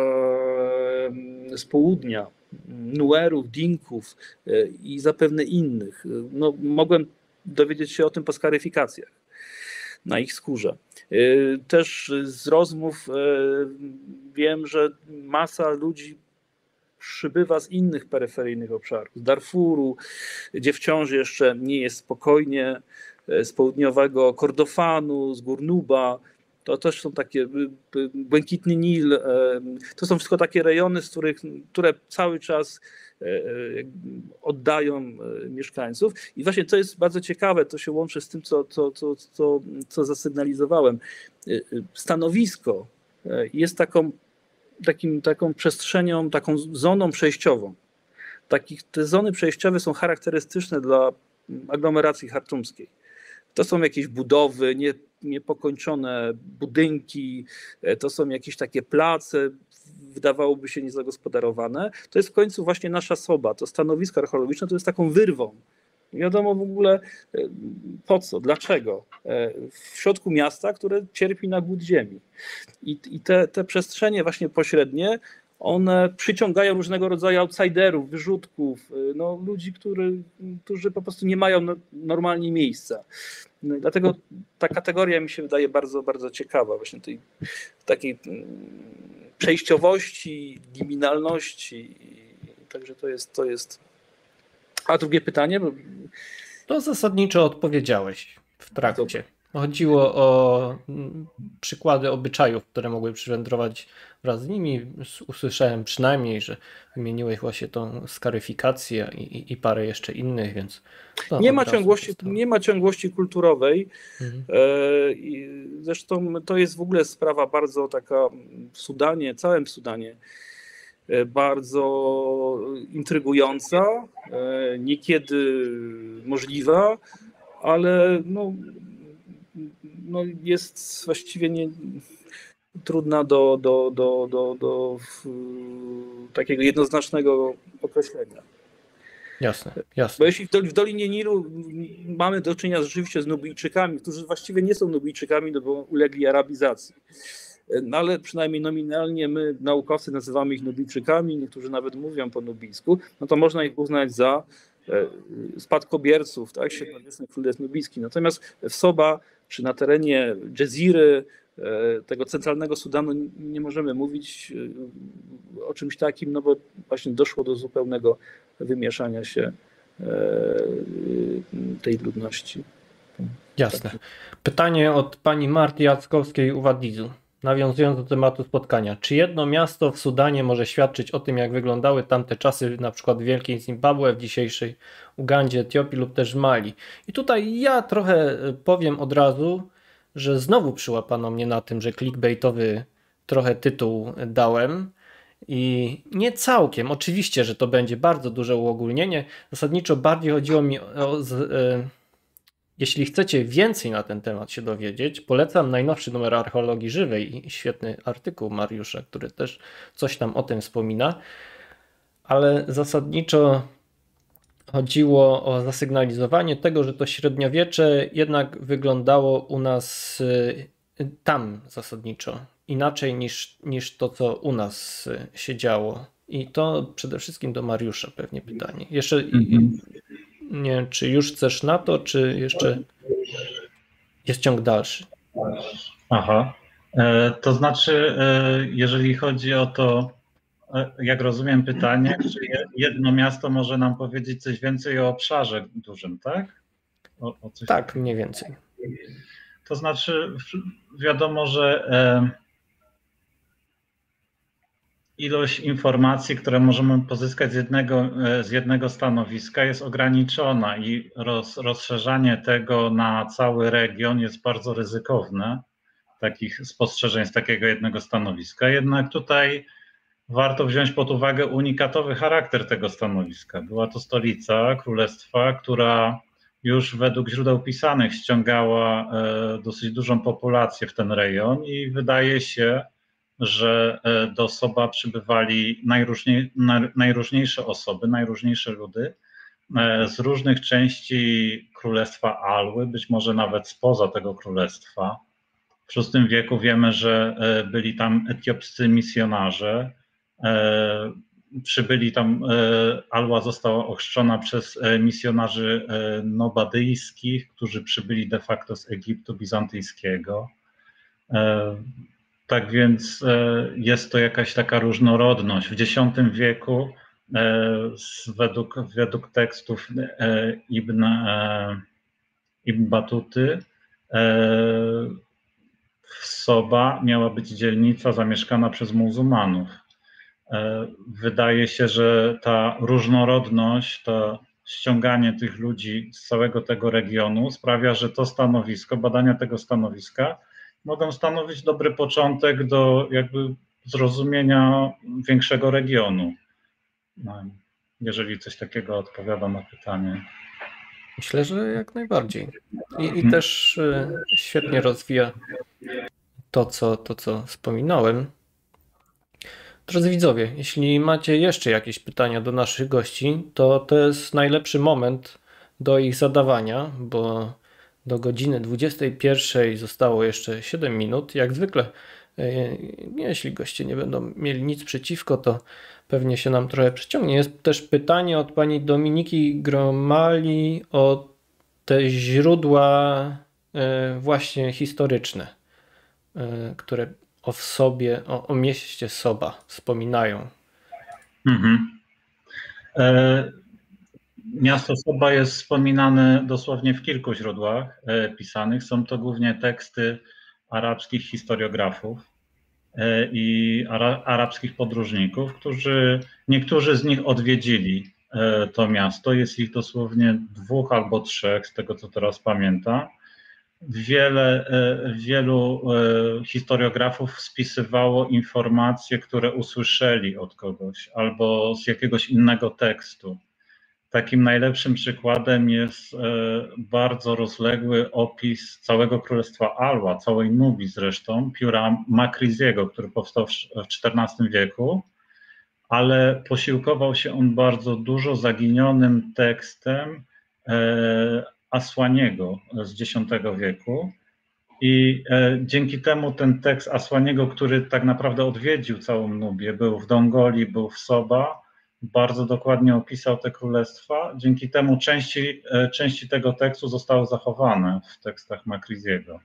z południa, Nuerów, Dinków e, i zapewne innych. No, mogłem dowiedzieć się o tym po skaryfikacjach na ich skórze. Też z rozmów wiem, że masa ludzi przybywa z innych peryferyjnych obszarów, z Darfuru, gdzie wciąż jeszcze nie jest spokojnie, z południowego Kordofanu, z gór Nuba. To też są takie, Błękitny Nil, to są wszystko takie rejony, z których, które cały czas oddają mieszkańców. I właśnie to jest bardzo ciekawe, to się łączy z tym, co, co, co, co, co zasygnalizowałem. Stanowisko jest taką, takim, taką przestrzenią, taką zoną przejściową. Takich, te zony przejściowe są charakterystyczne dla aglomeracji chartumskiej. To są jakieś budowy, nie, niepokończone budynki, to są jakieś takie place, wydawałoby się niezagospodarowane. To jest w końcu właśnie nasza Soba, to stanowisko archeologiczne, to jest taką wyrwą. Nie wiadomo w ogóle po co, dlaczego. W środku miasta, które cierpi na głód ziemi. I, i te, te przestrzenie właśnie pośrednie, one przyciągają różnego rodzaju outsiderów, wyrzutków, no, ludzi, który, którzy po prostu nie mają normalnie miejsca. Dlatego ta kategoria mi się wydaje bardzo, bardzo ciekawa, właśnie tej takiej przejściowości, liminalności. Także to jest, to jest. A drugie pytanie? To zasadniczo odpowiedziałeś w trakcie. Chodziło o przykłady obyczajów, które mogły przywędrować wraz z nimi. Usłyszałem przynajmniej, że wymieniłeś właśnie tą skaryfikację i, i parę jeszcze innych, więc... Nie ma, ciągłości, nie ma ciągłości kulturowej. Mhm. Zresztą to jest w ogóle sprawa bardzo taka w Sudanie, całym Sudanie, bardzo intrygująca, niekiedy możliwa, ale no, no jest właściwie nie, trudna do, do, do, do, do takiego jednoznacznego określenia. Jasne, jasne. Bo jeśli w Dolinie Nilu mamy do czynienia rzeczywiście z Nubijczykami, którzy właściwie nie są Nubijczykami, no bo ulegli arabizacji. No ale przynajmniej nominalnie my, naukowcy, nazywamy ich Nubijczykami, niektórzy nawet mówią po nubijsku, no to można ich uznać za spadkobierców, tak, średniowieczny królestw nubijski. Natomiast w Soba, czy na terenie Dżeziry, tego centralnego Sudanu, nie możemy mówić o czymś takim, no bo właśnie doszło do zupełnego wymieszania się tej ludności. Jasne. Pytanie od pani Marty Jackowskiej-Uwadizu. Nawiązując do tematu spotkania. Czy jedno miasto w Sudanie może świadczyć o tym, jak wyglądały tamte czasy, na przykład w Wielkiej Zimbabwe, w dzisiejszej Ugandzie, Etiopii lub też Mali? I tutaj ja trochę powiem od razu, że znowu przyłapano mnie na tym, że clickbaitowy trochę tytuł dałem. I nie całkiem. Oczywiście, że to będzie bardzo duże uogólnienie. Zasadniczo bardziej chodziło mi o... Z, y, Jeśli chcecie więcej na ten temat się dowiedzieć, polecam najnowszy numer Archeologii Żywej i świetny artykuł Mariusza, który też coś tam o tym wspomina, ale zasadniczo chodziło o zasygnalizowanie tego, że to średniowiecze jednak wyglądało u nas tam zasadniczo inaczej niż, niż to, co u nas się działo. I to przede wszystkim do Mariusza pewnie pytanie. Jeszcze... Mm-hmm. nie wiem, czy już chcesz na to, czy jeszcze jest ciąg dalszy? Aha, e, to znaczy, e, jeżeli chodzi o to, e, jak rozumiem pytanie, czy je- jedno miasto może nam powiedzieć coś więcej o obszarze dużym, tak? O, o coś Tak, takiego. mniej więcej. To znaczy, w- wiadomo, że e, ilość informacji, które możemy pozyskać z jednego, e, z jednego stanowiska jest ograniczona i roz, rozszerzanie tego na cały region jest bardzo ryzykowne, takich spostrzeżeń z takiego jednego stanowiska. Jednak tutaj warto wziąć pod uwagę unikatowy charakter tego stanowiska. Była to stolica królestwa, która już według źródeł pisanych ściągała e, dosyć dużą populację w ten rejon i wydaje się, że e, do Soba przybywali najróżniej, najróżniejsze osoby, najróżniejsze ludy e, z różnych części królestwa Alły, być może nawet spoza tego królestwa. W szóstym wieku wiemy, że e, byli tam etiopscy misjonarze. E, Przybyli tam, e, Alła została ochrzczona przez e, misjonarzy e, nobadyjskich, którzy przybyli de facto z Egiptu bizantyjskiego. E, Tak więc e, jest to jakaś taka różnorodność. W dziesiątym wieku według, według tekstów Ibn, Ibn Batuty w Soba miała być dzielnica zamieszkana przez muzułmanów. Wydaje się, że ta różnorodność, to ściąganie tych ludzi z całego tego regionu sprawia, że to stanowisko, badania tego stanowiska mogą stanowić dobry początek do jakby zrozumienia większego regionu. No, jeżeli coś takiego odpowiada na pytanie. Myślę, że jak najbardziej. I, i też y, świetnie rozwija to co, to, co wspominałem. Drodzy widzowie, jeśli macie jeszcze jakieś pytania do naszych gości, to to jest najlepszy moment do ich zadawania, bo do godziny dwudziestej pierwszej zostało jeszcze siedem minut. Jak zwykle, jeśli goście nie będą mieli nic przeciwko, to pewnie się nam trochę przeciągnie. Jest też pytanie od pani Dominiki Gromali o te źródła właśnie historyczne, które o sobie, o, o mieście Soba wspominają. Mhm. E, miasto Soba jest wspominane dosłownie w kilku źródłach e, pisanych. Są to głównie teksty arabskich historiografów e, i ara, arabskich podróżników, którzy, niektórzy z nich odwiedzili e, to miasto. Jest ich dosłownie dwóch albo trzech, z tego co teraz pamiętam. Wiele, wielu historiografów spisywało informacje, które usłyszeli od kogoś albo z jakiegoś innego tekstu. Takim najlepszym przykładem jest bardzo rozległy opis całego królestwa Alła, całej Nubii zresztą, pióra Makriziego, który powstał w czternastym wieku, ale posiłkował się on bardzo dużo zaginionym tekstem Asłaniego z dziesiątego wieku i e, dzięki temu ten tekst Asłaniego, który tak naprawdę odwiedził całą Nubię, był w Dongoli, był w Soba, bardzo dokładnie opisał te królestwa. Dzięki temu części, e, części tego tekstu zostały zachowane w tekstach Makriziego.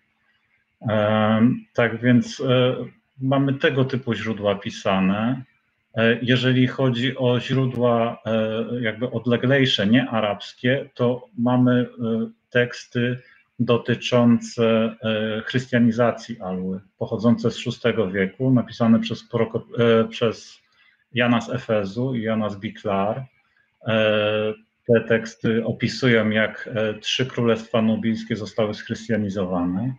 E, tak więc e, mamy tego typu źródła pisane. Jeżeli chodzi o źródła jakby odleglejsze, nie arabskie, to mamy teksty dotyczące chrystianizacji Alły, pochodzące z szóstego wieku, napisane przez, przez Jana z Efezu i Jana z Biklar. Te teksty opisują, jak trzy królestwa nubijskie zostały schrystianizowane.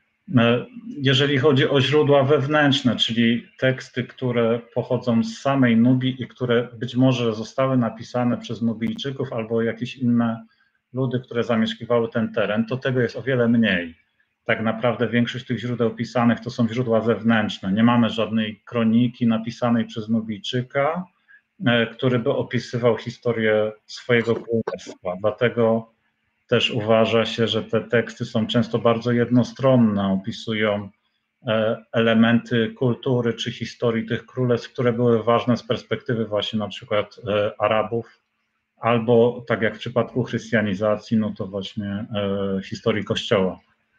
Jeżeli chodzi o źródła wewnętrzne, czyli teksty, które pochodzą z samej Nubii i które być może zostały napisane przez Nubijczyków albo jakieś inne ludy, które zamieszkiwały ten teren, to tego jest o wiele mniej. Tak naprawdę większość tych źródeł pisanych to są źródła zewnętrzne. Nie mamy żadnej kroniki napisanej przez Nubijczyka, który by opisywał historię swojego królestwa. Dlatego też uważa się, że te teksty są często bardzo jednostronne, opisują elementy kultury czy historii tych królestw, które były ważne z perspektywy właśnie na przykład Arabów albo tak jak w przypadku chrystianizacji, no to właśnie historii Kościoła.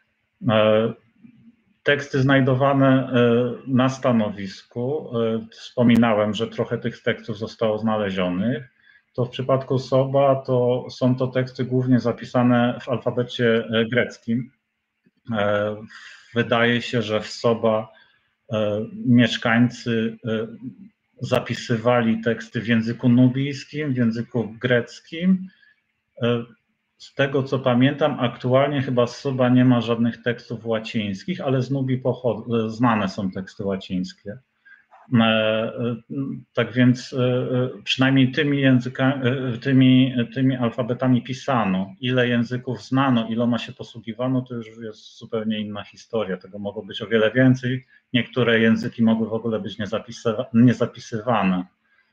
Teksty znajdowane na stanowisku, wspominałem, że trochę tych tekstów zostało znalezionych, to w przypadku Soba to są to teksty głównie zapisane w alfabecie greckim. Wydaje się, że w Soba mieszkańcy zapisywali teksty w języku nubijskim, w języku greckim. Z tego co pamiętam, aktualnie chyba z Soba nie ma żadnych tekstów łacińskich, ale z Nubii pochod- znane są teksty łacińskie. Tak więc przynajmniej tymi językami, tymi, tymi alfabetami pisano. Ile języków znano, iloma się posługiwano, to już jest zupełnie inna historia. Tego mogło być o wiele więcej. Niektóre języki mogły w ogóle być niezapisywa- niezapisywane.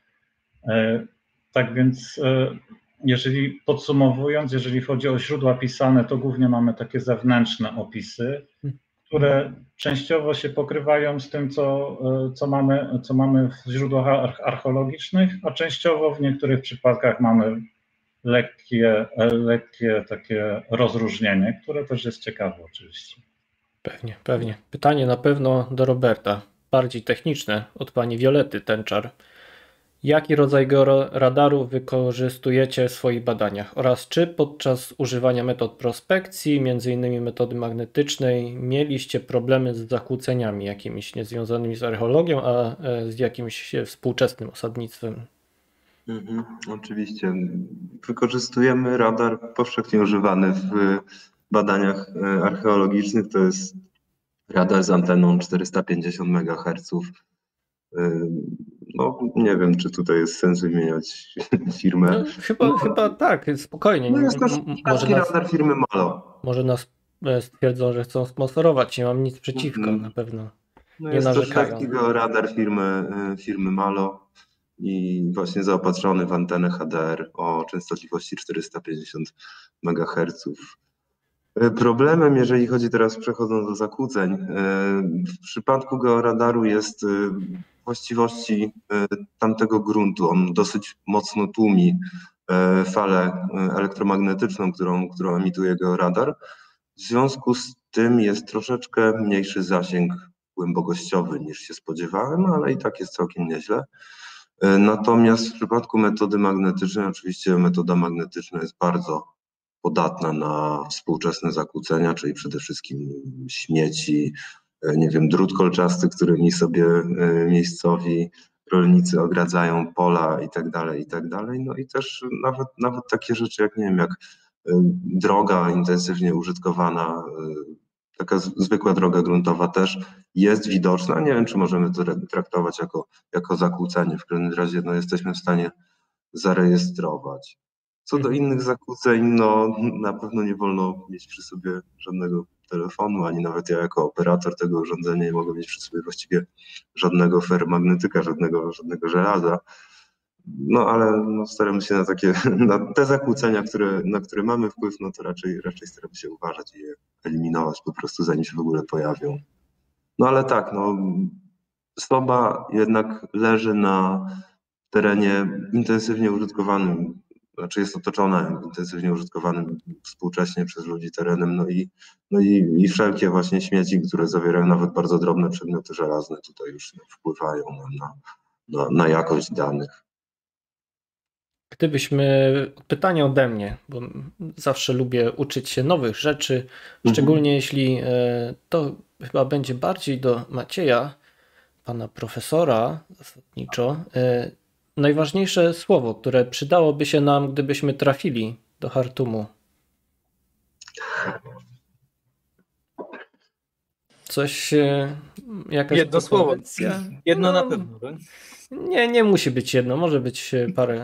Tak więc jeżeli podsumowując, jeżeli chodzi o źródła pisane, to głównie mamy takie zewnętrzne opisy, które częściowo się pokrywają z tym, co, co, mamy, co mamy w źródłach archeologicznych, a częściowo w niektórych przypadkach mamy lekkie, lekkie takie rozróżnienie, które też jest ciekawe oczywiście. Pewnie, pewnie. Pytanie na pewno do Roberta, bardziej techniczne, od pani Violety Tenczar. Jaki rodzaj georadaru wykorzystujecie w swoich badaniach oraz czy podczas używania metod prospekcji, między innymi metody magnetycznej, mieliście problemy z zakłóceniami jakimiś niezwiązanymi z archeologią, a z jakimś współczesnym osadnictwem? Mhm, oczywiście. Wykorzystujemy radar powszechnie używany w badaniach archeologicznych. To jest radar z anteną czterysta pięćdziesiąt megaherców. No nie wiem, czy tutaj jest sens wymieniać firmę. No, chyba, no, chyba tak, spokojnie. No jest to szwajcarski radar firmy Malo. Może nas stwierdzą, że chcą sponsorować, nie mam nic przeciwko, mm. na pewno. No nie jest narzekają. to szwajcarski radar firmy, firmy Malo i właśnie zaopatrzony w antenę H D R o częstotliwości czterysta pięćdziesiąt megaherców. Problemem, jeżeli chodzi teraz, przechodząc do zakłóceń, w przypadku georadaru jest właściwości tamtego gruntu. On dosyć mocno tłumi falę elektromagnetyczną, którą, którą emituje georadar. W związku z tym jest troszeczkę mniejszy zasięg głębokościowy niż się spodziewałem, ale i tak jest całkiem nieźle. Natomiast w przypadku metody magnetycznej, oczywiście metoda magnetyczna jest bardzo podatna na współczesne zakłócenia, czyli przede wszystkim śmieci, nie wiem, drut kolczasty, którymi sobie miejscowi rolnicy ogradzają pola i tak dalej, i tak dalej. No i też nawet, nawet takie rzeczy jak, nie wiem, jak droga intensywnie użytkowana, taka zwykła droga gruntowa też jest widoczna. Nie wiem, czy możemy to traktować jako, jako zakłócenie. W każdym razie no, jesteśmy w stanie zarejestrować. Co do innych zakłóceń, no na pewno nie wolno mieć przy sobie żadnego telefonu, ani nawet ja jako operator tego urządzenia nie mogę mieć przy sobie właściwie żadnego ferromagnetyka, żadnego, żadnego żelaza. No ale no, staramy się na takie, na te zakłócenia, które, na które mamy wpływ, no to raczej, raczej staramy się uważać i je eliminować po prostu, zanim się w ogóle pojawią. No ale tak, no Soba jednak leży na terenie intensywnie użytkowanym, znaczy jest otoczona intensywnie użytkowanym współcześnie przez ludzi terenem, no i, no i, i wszelkie właśnie śmieci, które zawierają nawet bardzo drobne przedmioty żelazne, tutaj już wpływają na, na, na jakość danych. Gdybyśmy, pytanie ode mnie, bo zawsze lubię uczyć się nowych rzeczy, szczególnie mhm. jeśli to chyba będzie bardziej do Macieja, pana profesora zasadniczo. Najważniejsze słowo, które przydałoby się nam, gdybyśmy trafili do Chartumu. Coś, jakaś jedno słowo. Jedno no, na pewno. Tak? Nie, nie musi być jedno, może być parę.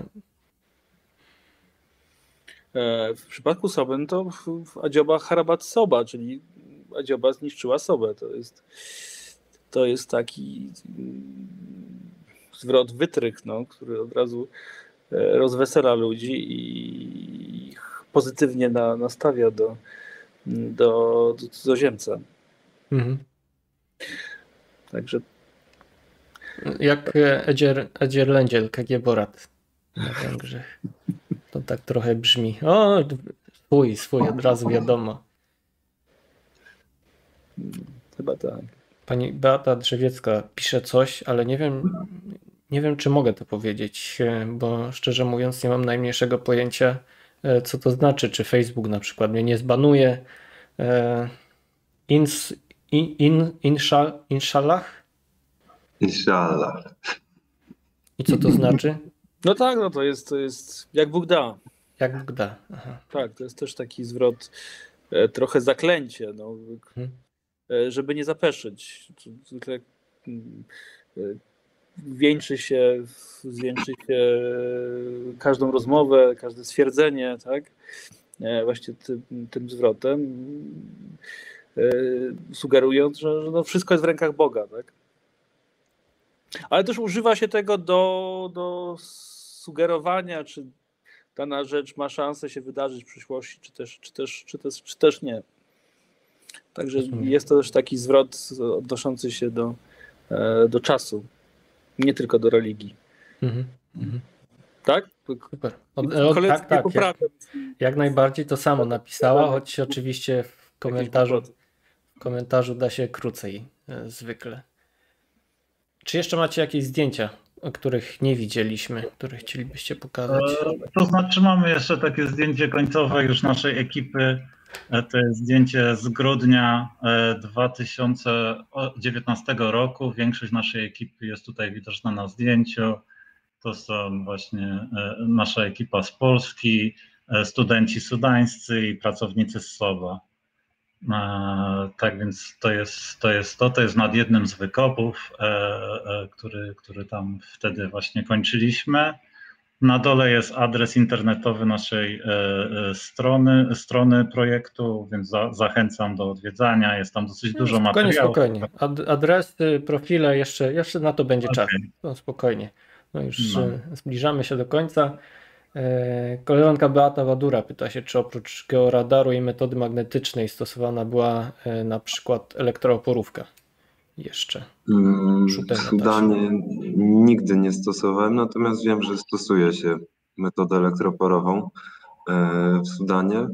W przypadku Soby to Adzioba Harabat Soba, czyli Adzioba zniszczyła Sobę. To jest, to jest taki zwrot, wytrych, no, który od razu rozwesela ludzi i ich pozytywnie na, nastawia do, do, do cudzoziemca. Mhm. Także. Jak Edzier, Edzierlędziel, K G Borat na Węgrzech. To tak trochę brzmi. O, swój, swój, od razu wiadomo. Chyba tak. Pani Beata Drzewiecka pisze coś, ale nie wiem, nie wiem, czy mogę to powiedzieć, bo szczerze mówiąc nie mam najmniejszego pojęcia, co to znaczy. Czy Facebook na przykład mnie nie zbanuje. Ins, in, in, insza, inshallah? Inshallah. I co to znaczy? No tak, no to jest, to jest jak Bóg da. Jak Bóg da. Aha. Tak, to jest też taki zwrot, e, trochę zaklęcie, no, Hmm. e, żeby nie zapeszyć. Zwykle mm, e, wieńczy się, zwieńczy się każdą rozmowę, każde stwierdzenie, tak? E, właśnie tym, tym zwrotem, e, sugerując, że, że no wszystko jest w rękach Boga, tak? Ale też używa się tego do, do sugerowania, czy dana rzecz ma szansę się wydarzyć w przyszłości, czy też, czy też, czy też, czy też nie. Także Rozumiem. jest to też taki zwrot odnoszący się do, do czasu, nie tylko do religii. Mhm. Mhm. Tak? Super. Od, od, Koledzy tak, tak. nie Jak, jak najbardziej to samo napisała, choć oczywiście w komentarzu, w komentarzu da się krócej e, zwykle. Czy jeszcze macie jakieś zdjęcia, o których nie widzieliśmy, które chcielibyście pokazać? To znaczy mamy jeszcze takie zdjęcie końcowe już naszej ekipy. To jest zdjęcie z grudnia dwa tysiące dziewiętnastego roku. Większość naszej ekipy jest tutaj widoczna na zdjęciu. To są właśnie nasza ekipa z Polski, studenci sudańscy i pracownicy z Soba. Tak więc to jest to, jest to, to jest nad jednym z wykopów, który, który tam wtedy właśnie kończyliśmy. Na dole jest adres internetowy naszej strony, strony projektu, więc za, zachęcam do odwiedzania. Jest tam dosyć dużo spokojnie, materiałów. Spokojnie, Ad, adresy, profile, jeszcze, jeszcze na to będzie Okay. czas. No, spokojnie. No już No. Zbliżamy się do końca. Koleżanka Beata Wadura pyta się, czy oprócz georadaru i metody magnetycznej stosowana była na przykład elektrooporówka jeszcze. W Sudanie nigdy nie stosowałem, natomiast wiem, że stosuje się metodę elektroporową w Sudanie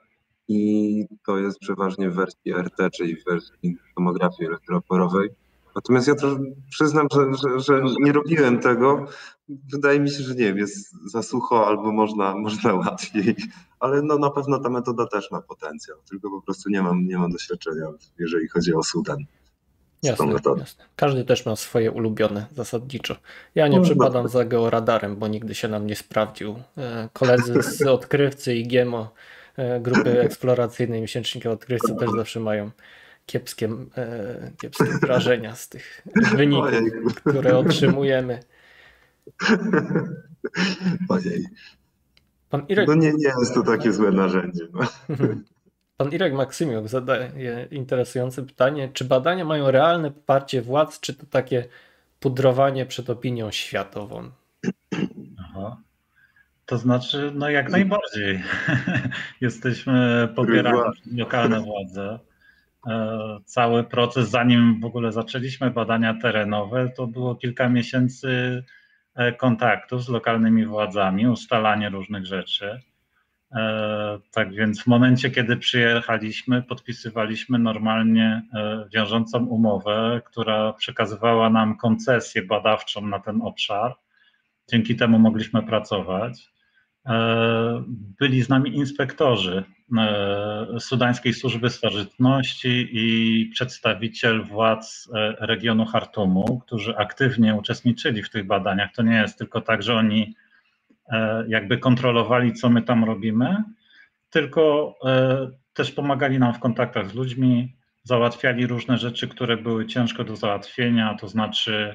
i to jest przeważnie w wersji R T, czyli w wersji tomografii elektroporowej. Natomiast ja to przyznam, że, że, że nie robiłem tego. Wydaje mi się, że nie wiem, jest za sucho albo można, można łatwiej, ale no na pewno ta metoda też ma potencjał, tylko po prostu nie mam, nie mam doświadczenia, jeżeli chodzi o Sudan. Jasne, jasne. Każdy też ma swoje ulubione zasadniczo. Ja nie no, przypadam no. za georadarem, bo nigdy się nam nie sprawdził. Koledzy z odkrywcy i G M O, grupy eksploracyjnej miesięcznika odkrywcy też zawsze mają kiepskie, kiepskie wrażenia z tych wyników, Ojej. które otrzymujemy. Ojej. Pan Irek... No nie, nie jest to takie złe narzędzie. No. Pan Irek Maksymiuk zadaje interesujące pytanie, czy badania mają realne poparcie władz, czy to takie pudrowanie przed opinią światową? Aha. To znaczy, no jak najbardziej. Jesteśmy popierani przez lokalne władze. Cały proces, zanim w ogóle zaczęliśmy badania terenowe, to było kilka miesięcy kontaktów z lokalnymi władzami, ustalanie różnych rzeczy. Tak więc w momencie, kiedy przyjechaliśmy, podpisywaliśmy normalnie wiążącą umowę, która przekazywała nam koncesję badawczą na ten obszar. Dzięki temu mogliśmy pracować. Byli z nami inspektorzy Sudańskiej Służby Starożytności i przedstawiciel władz regionu Chartumu, którzy aktywnie uczestniczyli w tych badaniach. To nie jest tylko tak, że oni jakby kontrolowali, co my tam robimy, tylko też pomagali nam w kontaktach z ludźmi, załatwiali różne rzeczy, które były ciężko do załatwienia, to znaczy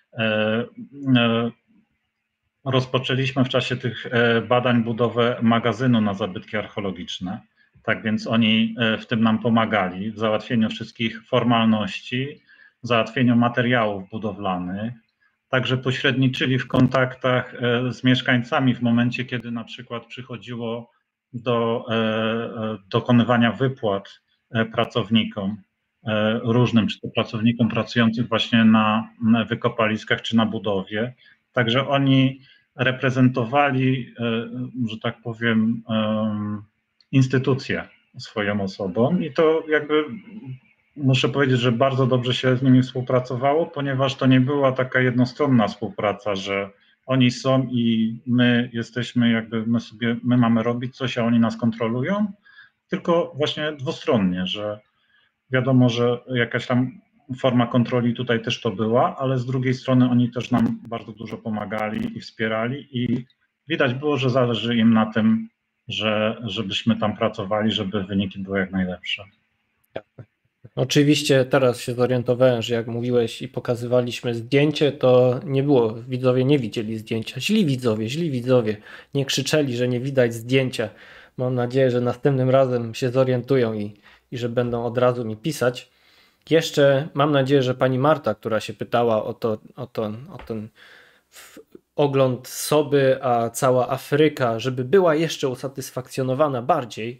rozpoczęliśmy w czasie tych badań budowę magazynu na zabytki archeologiczne. Tak więc oni w tym nam pomagali, w załatwieniu wszystkich formalności, w załatwieniu materiałów budowlanych. Także pośredniczyli w kontaktach z mieszkańcami w momencie, kiedy na przykład przychodziło do dokonywania wypłat pracownikom różnym, czy to pracownikom pracującym właśnie na wykopaliskach, czy na budowie. Także oni reprezentowali, że tak powiem, instytucje swoją osobą i to jakby muszę powiedzieć, że bardzo dobrze się z nimi współpracowało, ponieważ to nie była taka jednostronna współpraca, że oni są i my jesteśmy jakby, my sobie, my mamy robić coś, a oni nas kontrolują, tylko właśnie dwustronnie, że wiadomo, że jakaś tam forma kontroli tutaj też to była, ale z drugiej strony oni też nam bardzo dużo pomagali i wspierali i widać było, że zależy im na tym, że, żebyśmy tam pracowali, żeby wyniki były jak najlepsze. Oczywiście teraz się zorientowałem, że jak mówiłeś i pokazywaliśmy zdjęcie, to nie było, widzowie nie widzieli zdjęcia. Źli widzowie, źli widzowie, nie krzyczeli, że nie widać zdjęcia. Mam nadzieję, że następnym razem się zorientują i, i że będą od razu mi pisać. Jeszcze mam nadzieję, że pani Marta, która się pytała o, to, o, to, o ten ogląd Soby, a cała Afryka, żeby była jeszcze usatysfakcjonowana bardziej,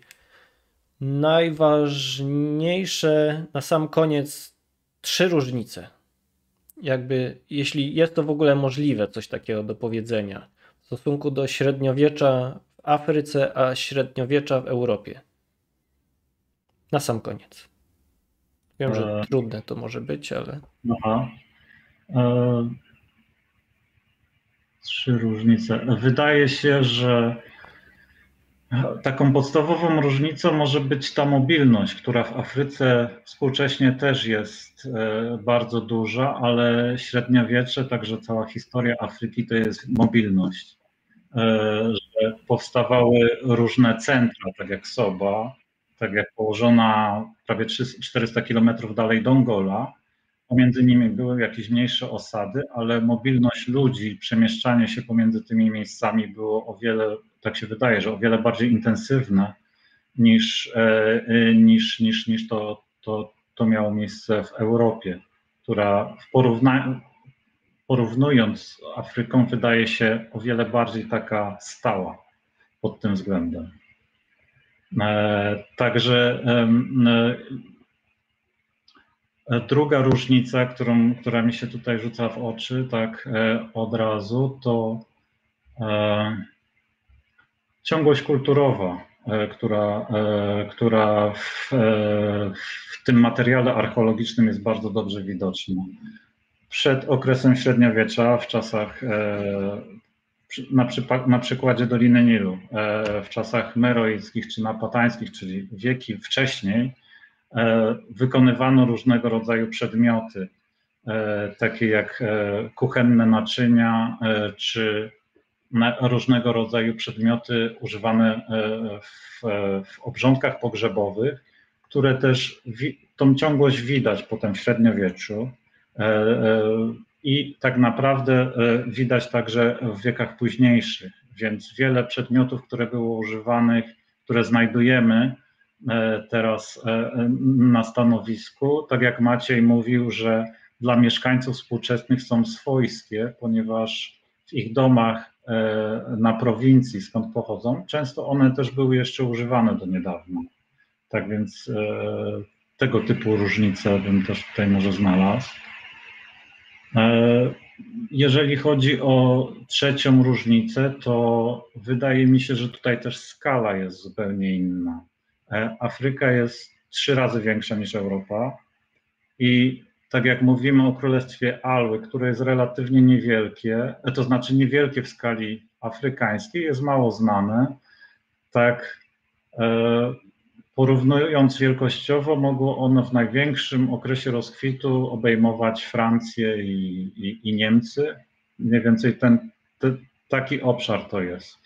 najważniejsze na sam koniec trzy różnice. Jakby, jeśli jest to w ogóle możliwe, coś takiego do powiedzenia w stosunku do średniowiecza w Afryce, a średniowiecza w Europie. Na sam koniec. Wiem, że e... trudne to może być, ale... Aha. E... Trzy różnice. Wydaje się, że taką podstawową różnicą może być ta mobilność, która w Afryce współcześnie też jest bardzo duża, ale średniowiecze, także cała historia Afryki to jest mobilność. Że powstawały różne centra, tak jak Soba, tak jak położona prawie czterysta kilometrów dalej Dongola. Pomiędzy nimi były jakieś mniejsze osady, ale mobilność ludzi, przemieszczanie się pomiędzy tymi miejscami było o wiele, tak się wydaje, że o wiele bardziej intensywne niż, niż, niż, niż to, to, to miało miejsce w Europie, która w porównaniu, porównując z Afryką wydaje się o wiele bardziej taka stała pod tym względem. Także druga różnica, którą, która mi się tutaj rzuca w oczy, tak e, od razu, to e, ciągłość kulturowa, e, która, e, która w, e, w tym materiale archeologicznym jest bardzo dobrze widoczna. Przed okresem średniowiecza, w czasach, e, na, przypa- na przykładzie Doliny Nilu, e, w czasach meroickich czy napatańskich, czyli wieki wcześniej, wykonywano różnego rodzaju przedmioty, takie jak kuchenne naczynia, czy różnego rodzaju przedmioty używane w, w obrządkach pogrzebowych, które też tą ciągłość widać potem w średniowieczu i tak naprawdę widać także w wiekach późniejszych, więc wiele przedmiotów, które było używanych, które znajdujemy teraz na stanowisku, tak jak Maciej mówił, że dla mieszkańców współczesnych są swojskie, ponieważ w ich domach na prowincji, skąd pochodzą, często one też były jeszcze używane do niedawna. Tak więc tego typu różnice bym też tutaj może znalazł. Jeżeli chodzi o trzecią różnicę, to wydaje mi się, że tutaj też skala jest zupełnie inna. Afryka jest trzy razy większa niż Europa i tak jak mówimy o Królestwie Alwy, które jest relatywnie niewielkie, to znaczy niewielkie w skali afrykańskiej, jest mało znane, tak porównując wielkościowo mogło ono w największym okresie rozkwitu obejmować Francję i, i, i Niemcy, mniej więcej ten, ten, taki obszar to jest.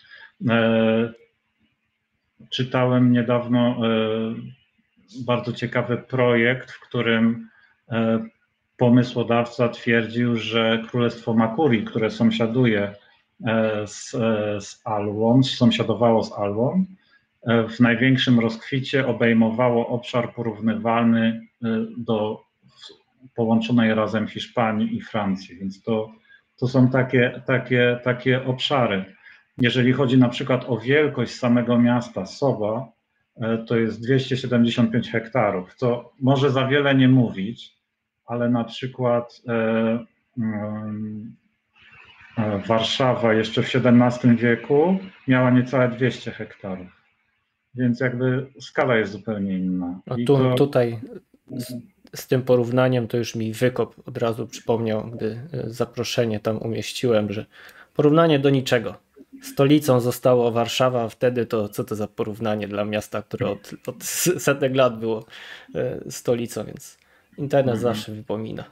Czytałem niedawno bardzo ciekawy projekt, w którym pomysłodawca twierdził, że Królestwo Makuri, które sąsiaduje z, z Alwą, sąsiadowało z Alwą, w największym rozkwicie obejmowało obszar porównywalny do połączonej razem Hiszpanii i Francji, więc to, to są takie, takie, takie obszary. Jeżeli chodzi na przykład o wielkość samego miasta Soba, to jest dwieście siedemdziesiąt pięć hektarów, co może za wiele nie mówić, ale na przykład Warszawa jeszcze w siedemnastym wieku miała niecałe dwieście hektarów, więc jakby skala jest zupełnie inna. No I tu, to... Tutaj z, z tym porównaniem to już mi Wykop od razu przypomniał, gdy zaproszenie tam umieściłem, że porównanie do niczego. Stolicą zostało Warszawa, a wtedy to co to za porównanie dla miasta, które od, od setek lat było stolicą, więc internet mhm. zawsze wypomina.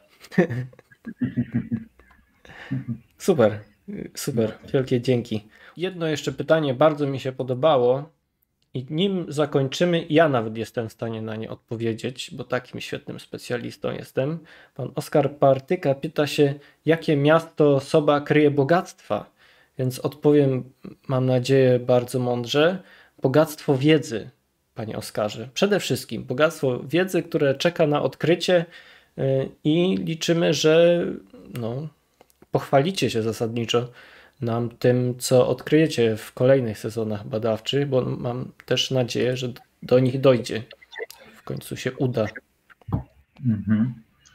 Super, super, wielkie dzięki. Jedno jeszcze pytanie bardzo mi się podobało i nim zakończymy, ja nawet jestem w stanie na nie odpowiedzieć, bo takim świetnym specjalistą jestem. Pan Oskar Partyka pyta się, jakie miasto osoba kryje bogactwa, więc odpowiem, mam nadzieję, bardzo mądrze. Bogactwo wiedzy, panie Oskarze. Przede wszystkim bogactwo wiedzy, które czeka na odkrycie i liczymy, że no, pochwalicie się zasadniczo nam tym, co odkryjecie w kolejnych sezonach badawczych, bo mam też nadzieję, że do nich dojdzie. W końcu się uda. Mhm.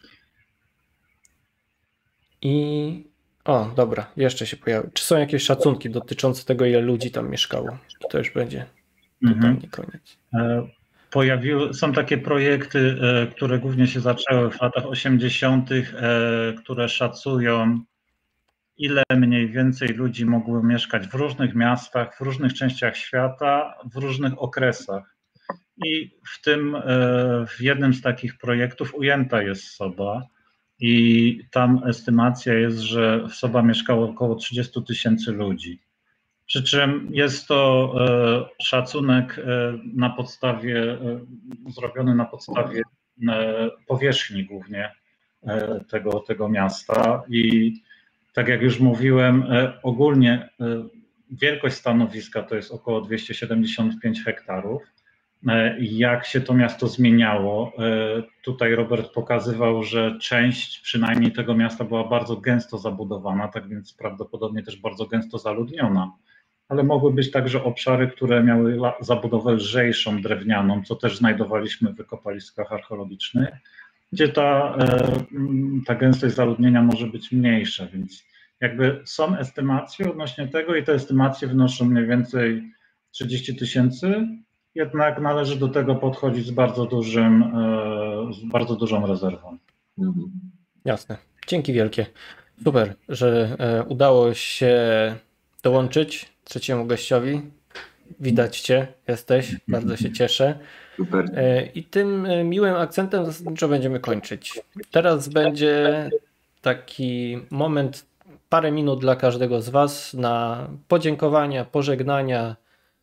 I o, dobra, jeszcze się pojawił. Czy są jakieś szacunki dotyczące tego, ile ludzi tam mieszkało? To już będzie totalnie mhm. koniec. Pojawiły, są takie projekty, które głównie się zaczęły w latach osiemdziesiątych, które szacują, ile mniej więcej ludzi mogło mieszkać w różnych miastach, w różnych częściach świata, w różnych okresach. I w tym, w jednym z takich projektów ujęta jest Soba i tam estymacja jest, że w Soba mieszkało około trzydzieści tysięcy ludzi. Przy czym jest to szacunek na podstawie, zrobiony na podstawie powierzchni głównie tego, tego miasta i tak jak już mówiłem, ogólnie wielkość stanowiska to jest około dwieście siedemdziesiąt pięć hektarów. Jak się to miasto zmieniało? Tutaj Robert pokazywał, że część przynajmniej tego miasta była bardzo gęsto zabudowana, tak więc prawdopodobnie też bardzo gęsto zaludniona. Ale mogły być także obszary, które miały zabudowę lżejszą, drewnianą, co też znajdowaliśmy w wykopaliskach archeologicznych, gdzie ta, ta gęstość zaludnienia może być mniejsza, więc jakby są estymacje odnośnie tego i te estymacje wynoszą mniej więcej trzydzieści tysięcy, jednak należy do tego podchodzić z bardzo dużym, z bardzo dużą rezerwą. Jasne. Dzięki wielkie. Super, że udało się dołączyć trzeciemu gościowi. Widać cię, jesteś, bardzo się cieszę. Super. I tym miłym akcentem zasadniczo będziemy kończyć. Teraz będzie taki moment, parę minut dla każdego z was na podziękowania, pożegnania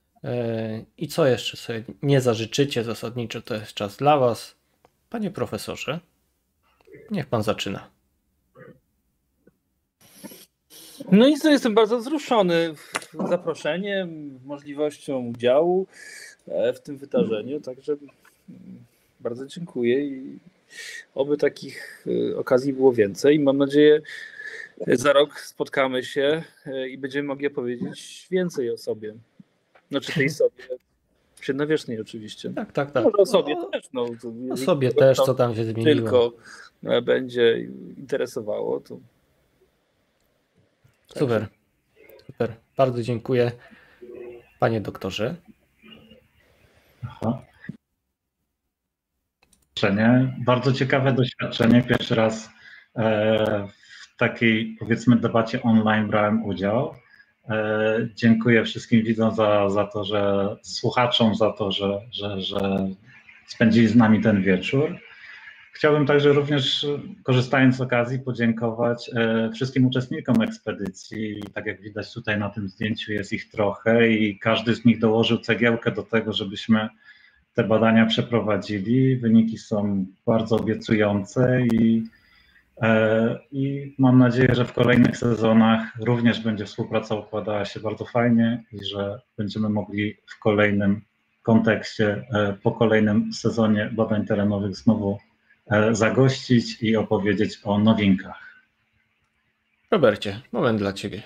i co jeszcze sobie nie zażyczycie zasadniczo, to jest czas dla was. Panie profesorze, niech pan zaczyna. No i co, jestem bardzo wzruszony zaproszeniem, możliwością udziału w tym wydarzeniu, także bardzo dziękuję i oby takich okazji było więcej. Mam nadzieję, za rok spotkamy się i będziemy mogli opowiedzieć więcej o sobie. Znaczy tej sobie średniowiecznej oczywiście. Tak, tak, tak. Może o sobie no, też. No, o sobie też, co tam się zmieniło. Tylko będzie interesowało, to... Super, super. Bardzo dziękuję, panie doktorze. Aha. Bardzo ciekawe doświadczenie. Pierwszy raz w takiej, powiedzmy, debacie online brałem udział. Dziękuję wszystkim widzom za, za to, że słuchaczom za to, że, że, że spędzili z nami ten wieczór. Chciałbym także również, korzystając z okazji, podziękować wszystkim uczestnikom ekspedycji. Tak jak widać tutaj na tym zdjęciu jest ich trochę i każdy z nich dołożył cegiełkę do tego, żebyśmy te badania przeprowadzili. Wyniki są bardzo obiecujące i, i mam nadzieję, że w kolejnych sezonach również będzie współpraca układała się bardzo fajnie i że będziemy mogli w kolejnym kontekście, po kolejnym sezonie badań terenowych znowu zagościć i opowiedzieć o nowinkach. Robercie, moment dla ciebie.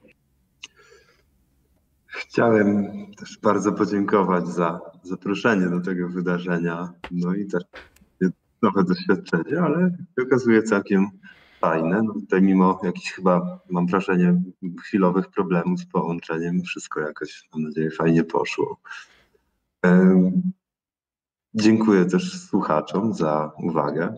Chciałem też bardzo podziękować za zaproszenie do tego wydarzenia. No i też nowe doświadczenie, ale się okazuje całkiem fajne. No tutaj mimo jakichś chyba, mam wrażenie, chwilowych problemów z połączeniem, wszystko jakoś, mam nadzieję, fajnie poszło. Um, dziękuję też słuchaczom za uwagę.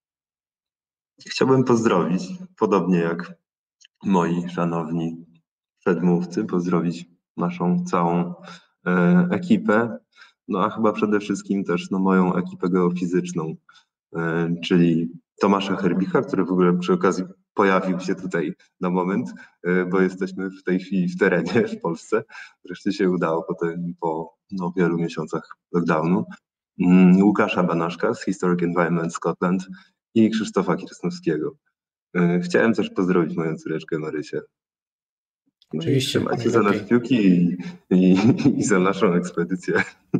Chciałbym pozdrowić, podobnie jak moi szanowni przedmówcy, pozdrowić naszą całą e, ekipę, no a chyba przede wszystkim też no, moją ekipę geofizyczną, e, czyli Tomasza Herbicha, który w ogóle przy okazji pojawił się tutaj na moment, e, bo jesteśmy w tej chwili w terenie w Polsce. Wreszcie się udało po, tym, po no, wielu miesiącach lockdownu. Mm, Łukasza Banaszka z Historic Environment Scotland i Krzysztofa Kirsnowskiego. E, chciałem też pozdrowić moją córeczkę Marysię. No Oczywiście. Trzymajcie za nas kciuki i, i, i za naszą ekspedycję.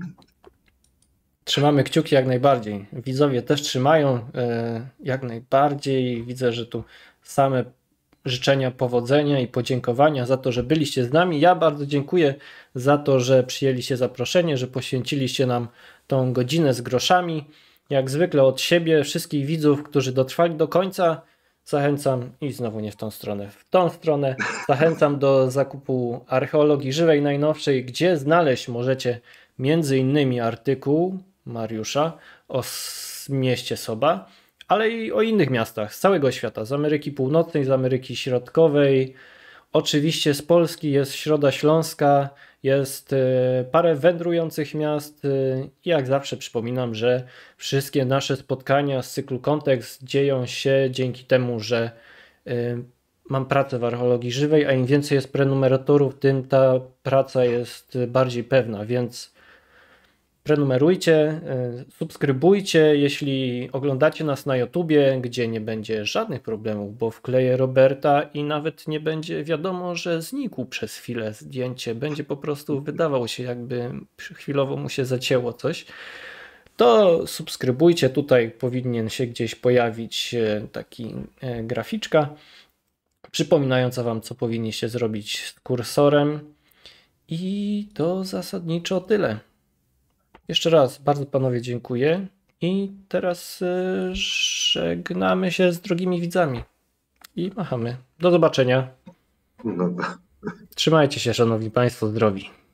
Trzymamy kciuki jak najbardziej. Widzowie też trzymają e, jak najbardziej. Widzę, że tu same życzenia powodzenia i podziękowania za to, że byliście z nami. Ja bardzo dziękuję za to, że przyjęliście zaproszenie, że poświęciliście nam tą godzinę z groszami. Jak zwykle od siebie, wszystkich widzów, którzy dotrwali do końca, zachęcam, i znowu nie w tą stronę, w tą stronę, zachęcam do zakupu Archeologii Żywej najnowszej, gdzie znaleźć możecie między innymi artykuł Mariusza o mieście Soba, ale i o innych miastach z całego świata, z Ameryki Północnej, z Ameryki Środkowej. Oczywiście z Polski jest Środa Śląska, jest parę wędrujących miast i jak zawsze przypominam, że wszystkie nasze spotkania z cyklu Kontekst dzieją się dzięki temu, że mam pracę w archeologii żywej, a im więcej jest prenumeratorów, tym ta praca jest bardziej pewna, więc prenumerujcie, subskrybujcie, jeśli oglądacie nas na YouTubie, gdzie nie będzie żadnych problemów, bo wkleję Roberta i nawet nie będzie wiadomo, że znikł przez chwilę zdjęcie, będzie po prostu wydawał się, jakby chwilowo mu się zacięło coś, to subskrybujcie, tutaj powinien się gdzieś pojawić taki graficzka przypominająca wam, co powinniście zrobić z kursorem i to zasadniczo tyle. Jeszcze raz bardzo panowie dziękuję i teraz żegnamy się z drogimi widzami i machamy. Do zobaczenia. No. Trzymajcie się, szanowni państwo, zdrowi.